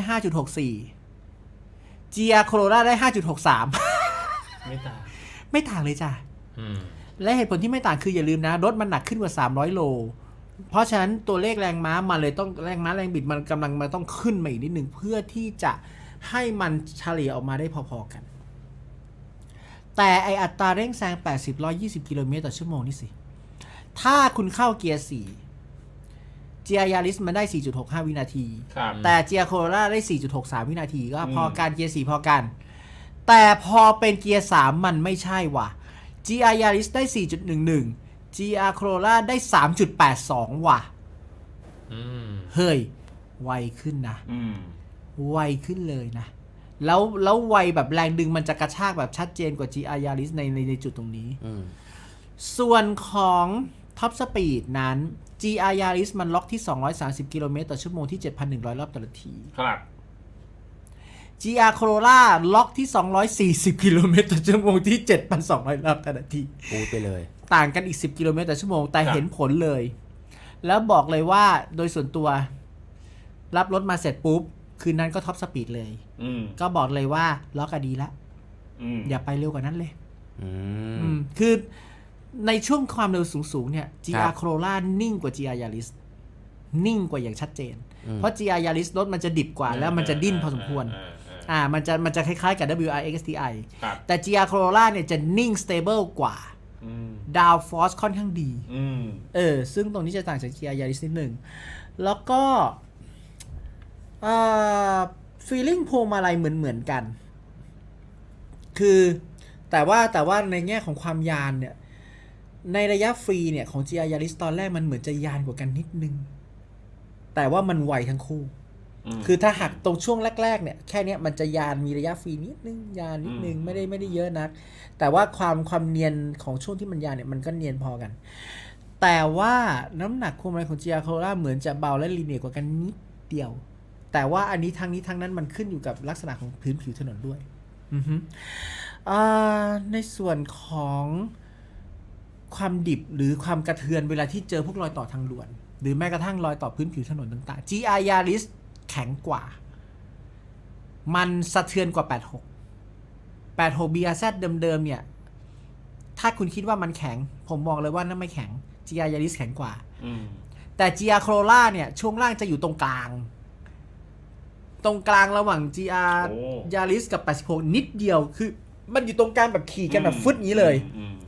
5.64 GR Corolla ได้ 5.63 ไม่ต่างเลยจ้ะและเหตุผลที่ไม่ต่างคืออย่าลืมนะรถมันหนักขึ้นกว่า300โลเพราะฉะนั้นตัวเลขแรงม้ามันเลยต้องแรงม้าแรงบิดมันกำลังมาต้องขึ้นมาอีกนิดหนึ่งเพื่อที่จะให้มันเฉลี่ยออกมาได้พอๆกันแต่ไออัตราเร่งแซง80-120 กิโลเมตรต่อชั่วโมงนี่สิถ้าคุณเข้าเกียร์4 GR Yaris มันได้ 4.65 วินาทีแต่ GR Corolla ได้ 4.63 วินาทีก็พอกันเกียร์4พอกันแต่พอเป็นเกียร์3มันไม่ใช่ว่ะ GR Yaris ได้ 4.11 GR Corolla ได้ 3.82 ว่ะเฮ้ยไวขึ้นนะไวขึ้นเลยนะแล้วไวแบบแรงดึงมันจะกระชากแบบชัดเจนกว่า GR Yaris ในจุดตรงนี้ส่วนของ Top Speed นั้น GR Yaris มันล็อกที่230กิโลเมตรต่อชั่วโมงที่ 7,100 รอบต่อนาทีครับ GR Corolla ล็อกที่240กิโลเมตรต่อชั่วโมงที่ 7,200 รอบต่อนาทีพูดไปเลยต่างกันอีก10กิโลเมตรต่อชั่วโมงแต่เห็นผลเลยแล้วบอกเลยว่าโดยส่วนตัวรับรถมาเสร็จปุ๊บคืนนั้นก็ท็อปสปีดเลยก็บอกเลยว่าล็อกดีละอย่าไปเร็วกว่านั้นเลยคือในช่วงความเร็วสูงๆเนี่ย GR Corolla นิ่งกว่า GR Yaris นิ่งกว่าอย่างชัดเจนเพราะ GR Yaris รถมันจะดิบกว่าแล้วมันจะดิ้นพอสมควรมันจะคล้ายๆกับ WRX STI แต่ GR Corolla เนี่ยจะนิ่ง stable กว่าดาวฟอร์สค่อนข้างดีซึ่งตรงนี้จะต่างจาก GR Yaris นิดนึงแล้วก็feeling พวงมาลัยเหมือนกันคือแต่ว่าในแง่ของความยานเนี่ยในระยะฟรีเนี่ยของ GR Yaris ตอนแรกมันเหมือนจะยานกว่ากันนิดนึงแต่ว่ามันไวทั้งคู่คือถ้าหักตรงช่วงแรกๆเนี่ยแค่นี้มันจะยานมีระยะฟรีนิดนึงยานนิดนึงไม่ได้เยอะนักแต่ว่าความเนียนของช่วงที่มันยานเนี่ยมันก็เนียนพอกันแต่ว่าน้ำหนักพวงมาลัยของ GR Corolla เหมือนจะเบาและลีเนียร์กว่ากันนิดเดียวแต่ว่าอันนี้ทั้งนั้นมันขึ้นอยู่กับลักษณะของพื้นผิวถนนด้วยในส่วนของความดิบหรือความกระเทือนเวลาที่เจอพวกรอยต่อทางด่วนหรือแม้กระทั่งรอยต่อพื้นผิวถนนต่างๆ GR Yaris แข็งกว่ามันสะเทือนกว่า86 BRZ เดิมๆเนี่ยถ้าคุณคิดว่ามันแข็งผมมองเลยว่านั่นไม่แข็ง GR Yaris แข็งกว่าแต่ GR Corolla เนี่ยช่วงล่างจะอยู่ตรงกลางระหว่าง GR Yaris กับ86นิดเดียวคือมันอยู่ตรงกลางแบบขี่กันแบบฟึดนี้เลย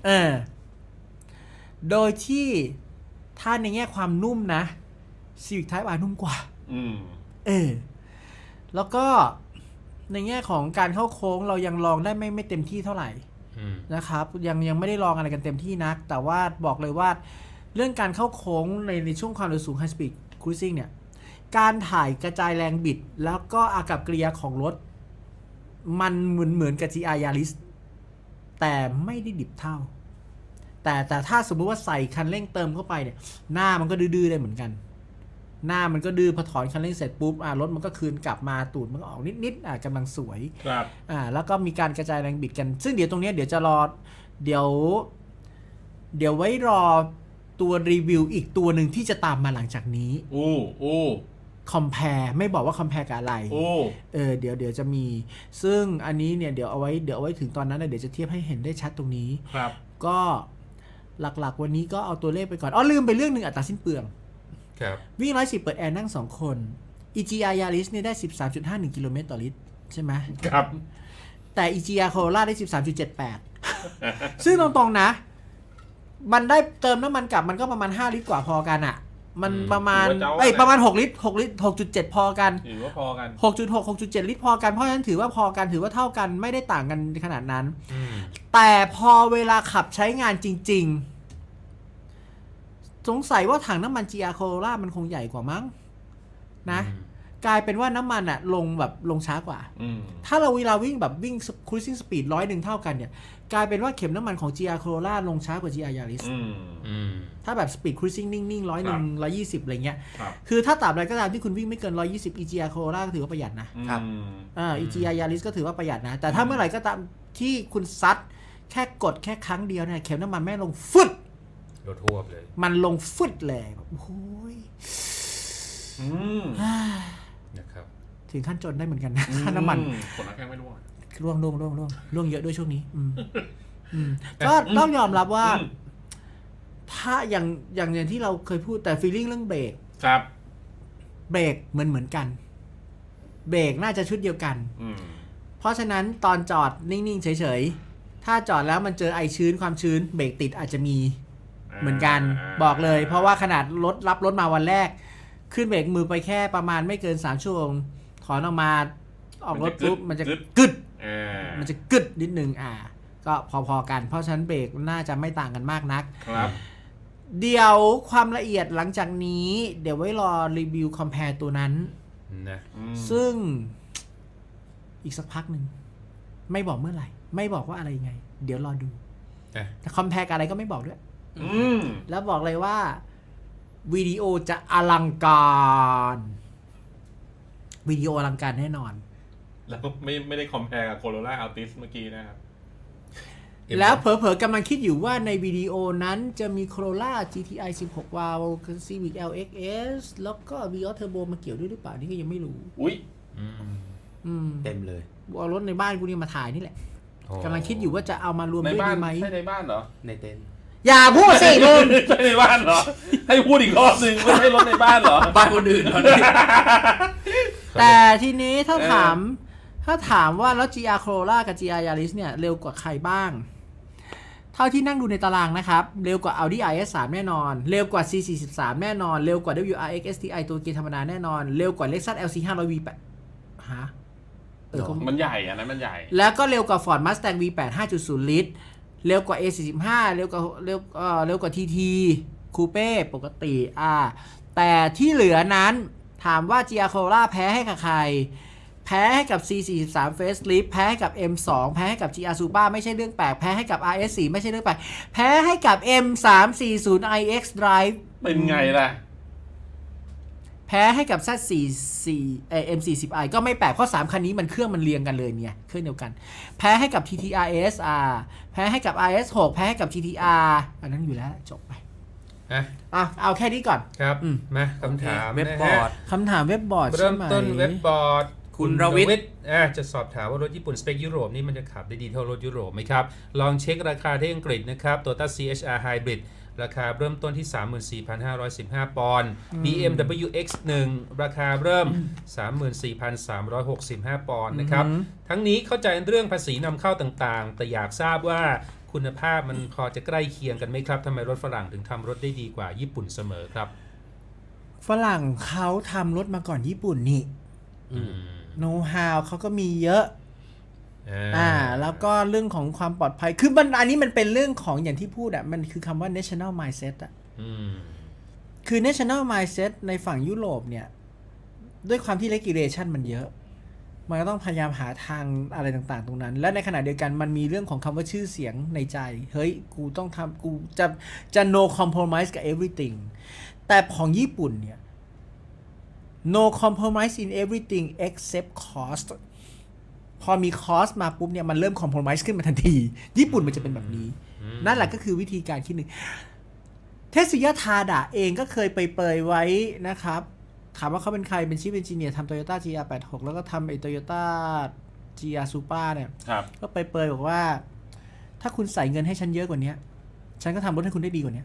โดยที่ถ้าในแง่ความนุ่มนะ Civic Type R นุ่มกว่าแล้วก็ในแง่ของการเข้าโค้งเรายังลองได้ไม่เต็มที่เท่าไหร่นะครับยังไม่ได้ลองอะไรกันเต็มที่นักแต่ว่าบอกเลยว่าเรื่องการเข้าโค้งในช่วงความเร็วสูง High Speed Cruising เนี่ยการถ่ายกระจายแรงบิดแล้วก็อากับกิริยาของรถมันเหมือนกับ GR Yaris แต่ไม่ได้ดิบเท่าแต่ถ้าสมมุติว่าใส่คันเร่งเติมเข้าไปเนี่ยหน้ามันก็ดื้อได้เหมือนกันหน้ามันก็ดื้อพอถอนคันเร่งเสร็จปุ๊บรถมันก็คืนกลับมาตูดมันก็ออกนิดๆกำลังสวยครับแล้วก็มีการกระจายแรงบิดกันซึ่งเดี๋ยวตรงนี้เดี๋ยวจะรอเดี๋ยวไว้รอตัวรีวิวอีกตัวหนึ่งที่จะตามมาหลังจากนี้คอมแพร์ไม่บอกว่าคอมแพร์กับอะไรเดี๋ยวจะมีซึ่งอันนี้เนี่ยเดี๋ยวเอาไว้ถึงตอนนั้นเดี๋ยวจะเทียบให้เห็นได้ชัดตรงนี้ครับก็หลักๆวันนี้ก็เอาตัวเลขไปก่อนลืมไปเรื่องนึงอัตราสิ้นเปลืองวิ่ง110เปิดแอร์นั่ง2คน EGR Yaris เนี่ยได้ 13.51 กิโลเมตรต่อลิตรใช่ไหมครับแต่ EGR Corolla ได้ 13.78 ซึ่งตรงๆนะมันได้เติมน้ำมันกลับมันก็ประมาณ5ลิตรกว่าพอกันอ่ะมันประมาณ6 ลิตร 6.7 พอกันถือว่าพอกัน 6.6 6.7 ลิตรพอกันเพราะฉะนั้นถือว่าพอกันถือว่าเท่ากันไม่ได้ต่างกันขนาดนั้นแต่พอเวลาขับใช้งานจริงๆสงสัยว่าถังน้ำมัน GR Corolla มันคงใหญ่กว่ามั้งนะกลายเป็นว่าน้ำมันอะลงช้ากว่าถ้าเราเวลาวิ่งแบบวิ่ง cruising speed 100 เท่ากันเนี่ยกลายเป็นว่าเข็มน้ำมันของ GR Corolla ลงช้ากว่า GR Yaris ถ้าแบบ speed cruising นิ่งๆ100 120อะไรเงี้ยคือถ้าตราบใดก็ตามที่คุณวิ่งไม่เกิน120 GR Corolla ก็ถือว่าประหยัดนะครับGR Yaris ก็ถือว่าประหยัดนะแต่ถ้าเมื่อไหร่ก็ตามที่คุณซัดแค่กดแค่ครั้งเดียวเนี่ยเข็มน้ำมันแม่ลงฟึดรถทั่วเลยมันลงฟึดเลยโอ้ยนะครับถึงขั้นจนได้เหมือนกันนะค่าน้ำมันคนละแค่ไม่ร่วงเยอะด้วยช่วงนี้ก็ต้องยอมรับว่าถ้าอย่างที่เราเคยพูดแต่ฟีลลิ่งเรื่องเบรกครับเบรกเหมือนกันเบรกน่าจะชุดเดียวกันเพราะฉะนั้นตอนจอดนิ่งๆเฉยๆถ้าจอดแล้วมันเจอไอชื้นความชื้นเบรกติดอาจจะมีเหมือนกันบอกเลยเพราะว่าขนาดรับรถมาวันแรกขึ้นเบรกมือไปแค่ประมาณไม่เกิน3 ชั่วโมงถอนออกมาออกรถปุ๊บมันจะกึดนิดนึงก็พอๆกันเพราะฉะนั้นเบรกน่าจะไม่ต่างกันมากนักครับเดี๋ยวความละเอียดหลังจากนี้เดี๋ยวไว้รอรีวิวคอมแพร์ตัวนั้นนะซึ่งอีกสักพักหนึ่งไม่บอกเมื่อไหร่ไม่บอกว่าอะไรยังไงเดี๋ยวรอดูแต่คอมแพร์กับอะไรก็ไม่บอกด้วยแล้วบอกเลยว่าวิดีโอจะอลังการวิดีโออลังการแน่นอนแล้วก็ไม่ได้คอมแพร์กับ Corolla Altis เมื่อกี้นะครับแล้วเผลอๆกำลังคิดอยู่ว่าในวิดีโอนั้นจะมี Corolla GTI 16 วาล์ว Civic LXS แล้วก็ Vios Turbo มาเกี่ยวด้วยหรือเปล่านี่ก็ยังไม่รู้เต็มเลยเอารถในบ้านกูนี่มาถ่ายนี่แหละกำลังคิดอยู่ว่าจะเอามารวมด้วยดีไหมใช่ในบ้านเหรอในเต็นท์อย่าพูดสิมึงใช่ในบ้านเหรอให้พูดอีกรอบนึงไม่ใช่รถในบ้านเหรอบ้านคนอื่นแต่ทีนี้ถ้าถามว่าแล้ว GR Corolla กับ GR Yaris เนี่ยเร็วกว่าใครบ้างเท่าที่นั่งดูในตารางนะครับเร็วกว่า Audi RS3 แน่นอนเร็วกว่า C43 แน่นอนเร็วกว่า WRX STI ตัวเกียร์ธรรมดาแน่นอนเร็วกว่า Lexus LC 500 V8 มันใหญ่อะนะมันใหญ่แล้วก็เร็วกว่า Ford Mustang V8 5.0 ลิตรเร็วกว่า A45 เร็วกว่า TT Coupe ปกติแต่ที่เหลือนั้นถามว่า GR Corolla แพ้ให้กับใครแพ้ให้กับ C43 Facelift แพ้ให้กับ M2 แพ้ให้กับ GR Supra ไม่ใช่เรื่องแปลกแพ้ให้กับ RS4 ไม่ใช่เรื่องแปลกแพ้ให้กับ M340iX Drive เป็นไงล่ะแพ้ให้กับ Z44 M40i ก็ไม่แปลกเพราะ3คันนี้มันเครื่องมันเรียงกันเลยเนี่ยเครื่องเดียวกันแพ้ให้กับ TTRS แพ้ให้กับ RS6 แพ้ให้กับ GTR อันนั้นอยู่แล้วจบไปเอาแค่นี้ก่อนครับมาคำถามเว็บบอร์ดคำถามเว็บบอร์ดเริ่มต้นเว็บบอร์ดคุณรวิทย์จะสอบถามว่ารถญี่ปุ่นสเปคยุโรปนี่มันจะขับได้ดีเท่ารถยุโรปไหมครับลองเช็คราคาที่อังกฤษนะครับ Toyota CHR Hybrid ราคาเริ่มต้นที่ 34,515 ปอนด์ BMW X1 ราคาเริ่ม 34,365 ปอนด์นะครับทั้งนี้เข้าใจเรื่องภาษีนำเข้าต่างๆแต่อยากทราบว่าคุณภาพมันพอจะใกล้เคียงกันไหมครับทำไมรถฝรั่งถึงทำรถได้ดีกว่าญี่ปุ่นเสมอครับฝรั่งเขาทำรถมาก่อนญี่ปุ่นนี่โน้ตฮาวเขาก็มีเยอะแล้วก็เรื่องของความปลอดภัยคืออันนี้มันเป็นเรื่องของอย่างที่พูดมันคือคำว่า national mindset คือ national mindset ในฝั่งยุโรปเนี่ยด้วยความที่ regulation มันเยอะมันก็ต้องพยายามหาทางอะไรต่างๆตรงนั้นและในขณะเดียวกันมันมีเรื่องของคำว่าชื่อเสียงในใจเฮ้ยกูต้องทำกูจะ no compromise กับ everything แต่ของญี่ปุ่นเนี่ย no compromise in everything except cost พอมี cost มาปุ๊บเนี่ยมันเริ่ม compromise ขึ้นมาทันทีญี่ปุ่นมันจะเป็นแบบนี้นั่นแหละก็คือวิธีการคิดหนึ่งเทสึยะทาดะเองก็เคยไปเปรยไว้นะครับถามว่าเขาเป็นใครเป็นชิปเอนจิเนียร์ทำ Toyota GR86 แล้วก็ทำไอ้ Toyota GR Supra เนี่ยก็ไปเปรยบอกว่าถ้าคุณใส่เงินให้ฉันเยอะกว่านี้ฉันก็ทำรถให้คุณได้ดีกว่านี้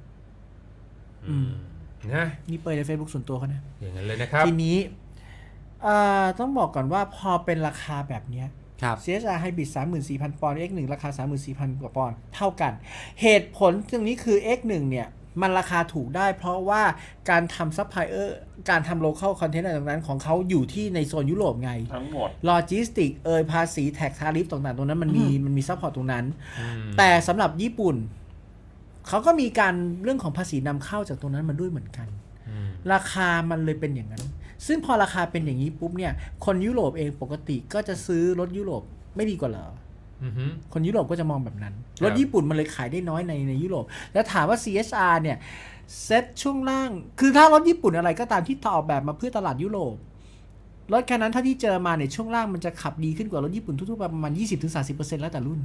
นะนี่เปรยใน Facebook ส่วนตัวเขานะอย่างนั้นเลยนะครับทีนี้ต้องบอกก่อนว่าพอเป็นราคาแบบนี้CSR Hybrid 34,000 ปอนด์ X1 ราคา 34,000 กว่าปอนด์เท่ากันเหตุผลตรงนี้คือ X1 เนี่ยมันราคาถูกได้เพราะว่าการทำซัพพลายเออร์การทำโลคอลคอนเทนต์อะไรต่างๆของเขาอยู่ที่ในโซนยุโรปไงทั้งหมดโลจิสติกภาษีแท็กทาริฟต่างๆตรงนั้นมันมีซัพพอร์ตตรงนั้นแต่สำหรับญี่ปุ่นเขาก็มีการเรื่องของภาษีนำเข้าจากตรงนั้นมาด้วยเหมือนกันราคามันเลยเป็นอย่างนั้นซึ่งพอราคาเป็นอย่างนี้ปุ๊บเนี่ยคนยุโรปเองปกติก็จะซื้อรถยุโรปไม่ดีกว่าเหรอคนยุโรปก็จะมองแบบนั้นรถญี่ปุ่นมันเลยขายได้น้อยในยุโรปแล้วถามว่า CSR เนี่ยเซ็ตช่วงล่างคือถ้ารถญี่ปุ่นอะไรก็ตามที่ออกแบบมาเพื่อตลาดยุโรปรถคันนั้นถ้าที่เจอมาเนี่ยช่วงล่างมันจะขับดีขึ้นกว่ารถญี่ปุ่นทั่วๆไปประมาณ 20-30% แล้วแต่รุ่น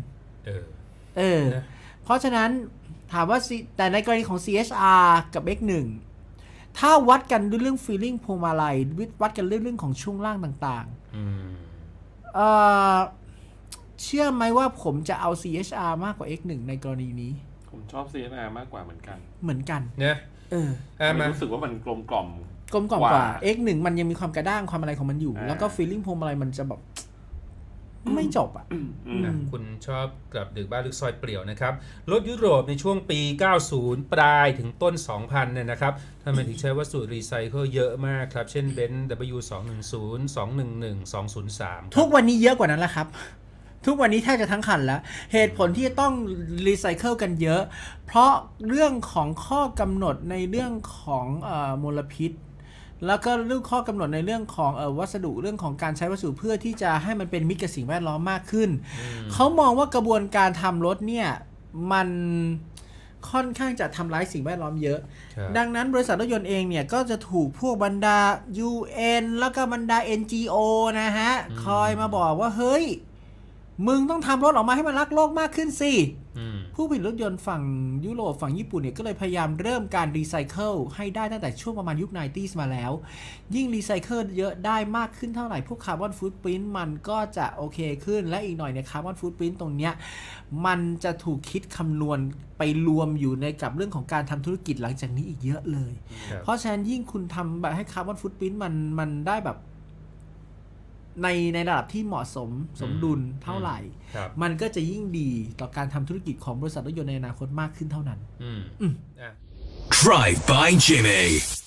เพราะฉะนั้นถามว่าแต่ในกรณีของ CSR กับ X1 ถ้าวัดกันด้วยเรื่อง feeling พวงมาลัยวัดกันเรื่องของช่วงล่างต่างๆเชื่อไหมว่าผมจะเอา CHR มากกว่า X1 ในกรณีนี้ผมชอบ CHR มากกว่าเหมือนกันเนี่ยมันรู้สึกว่ามันกลมกล่อมกว่า X1 มันยังมีความกระด้างความอะไรของมันอยู่แล้วก็ feeling พวงมาลัยมันจะแบบไม่จบอ่ะคุณชอบกลับดึกบ้านลึกซอยเปลี่ยวนะครับรถยุโรปในช่วงปี90ปลายถึงต้น 2000เนี่ยนะครับทำไมถึงใช้วัสดุรีไซเคิลเยอะมากครับเช่น Benz W210 211 203 ทุกวันนี้เยอะกว่านั้นแล้วครับทุกวันนี้แทบจะทั้งคันแล้วเหตุผลที่จะต้องรีไซเคิลกันเยอะเพราะเรื่องของข้อกำหนดในเรื่องของมลพิษแล้วก็เรื่องข้อกำหนดในเรื่องของวัสดุเรื่องของการใช้วัสดุเพื่อที่จะให้มันเป็นมิตรกับสิ่งแวดล้อมมากขึ้นเขามองว่ากระบวนการทำรถเนี่ยมันค่อนข้างจะทำร้ายสิ่งแวดล้อมเยอะดังนั้นบริษัทรถยนต์เองเนี่ยก็จะถูกพวกบรรดา UN แล้วก็บรรดา NGO นะฮะคอยมาบอกว่าเฮ้ยมึงต้องทำรถออกมาให้มันรักโลกมากขึ้นสิผู้ผลิตรถยนต์ฝั่งยุโรปฝั่งญี่ปุ่นเนี่ยก็เลยพยายามเริ่มการรีไซเคิลให้ได้ตั้งแต่ช่วงประมาณยุค 90s มาแล้วยิ่งรีไซเคิลเยอะได้มากขึ้นเท่าไหร่พวกคาร์บอนฟุตพริ้นท์มันก็จะโอเคขึ้นและอีกหน่อยเนี่ยคาร์บอนฟุตพริ้นท์ตรงเนี้ยมันจะถูกคิดคำนวณไปรวมอยู่ในกับเรื่องของการทำธุรกิจหลังจากนี้อีกเยอะเลยเพราะฉะนั้นยิ่งคุณทำแบบให้คาร์บอนฟุตพริ้นท์มันได้แบบในระดับที่เหมาะสมสมดุลเท่าไหร่มันก็จะยิ่งดีต่อการทำธุรกิจของบริษัทรถยนต์ในอนาคตมากขึ้นเท่านั้น Drive by Jimmy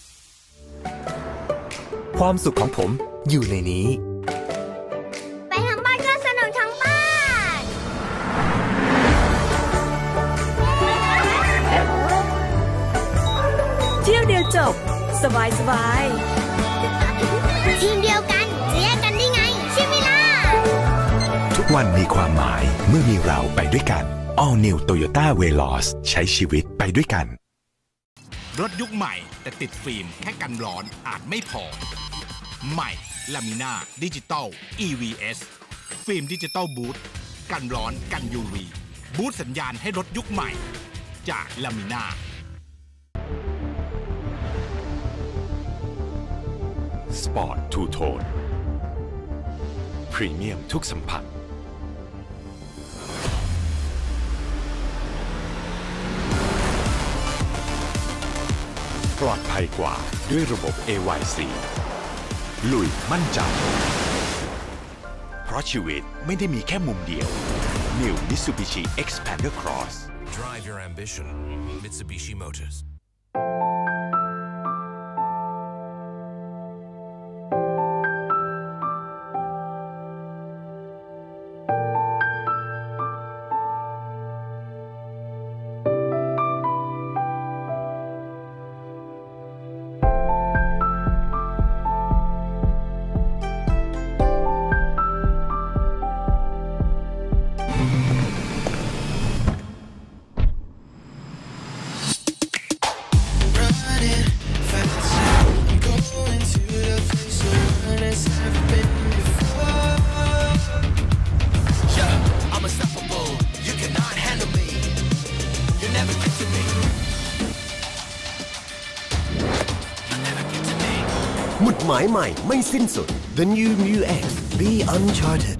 ความสุขของผมอยู่ในนี้ไปทางบ้านก็สนุกทั้งบ้านเที่ยวเดียวจบสบายทีมเดียวกันจะแยกกันได้ไงใช่ไหมล่ะทุกวันมีความหมายเมื่อมีเราไปด้วยกัน All New Toyota Veloz ใช้ชีวิตไปด้วยกันรถยุคใหม่แต่ติดฟิล์มแค่กันร้อนอาจไม่พอใหม่ลามิน่าดิจิตอล EVS ฟิล์มดิจิตอลบูทกันร้อนกัน UV บูทสัญญาณให้รถยุคใหม่จากลามิน่าสปอร์ตทูโทนพรีเมียมทุกสัมผัสปลอดภัยกว่าด้วยระบบ AYC ลุยมั่นใจเพราะชีวิตไม่ได้มีแค่มุมเดียว New Mitsubishi Xpander Cross Drive your ambition Mitsubishi Motors หมุดหมายใหม่ไม่สิ้นสุด The New Mu X Be Uncharted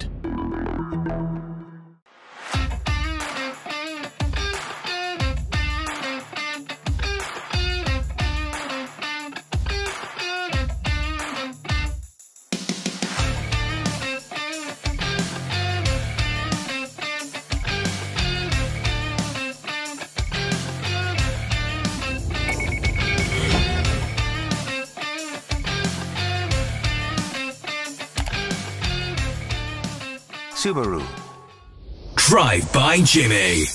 Subaru. Drive by Jimmy.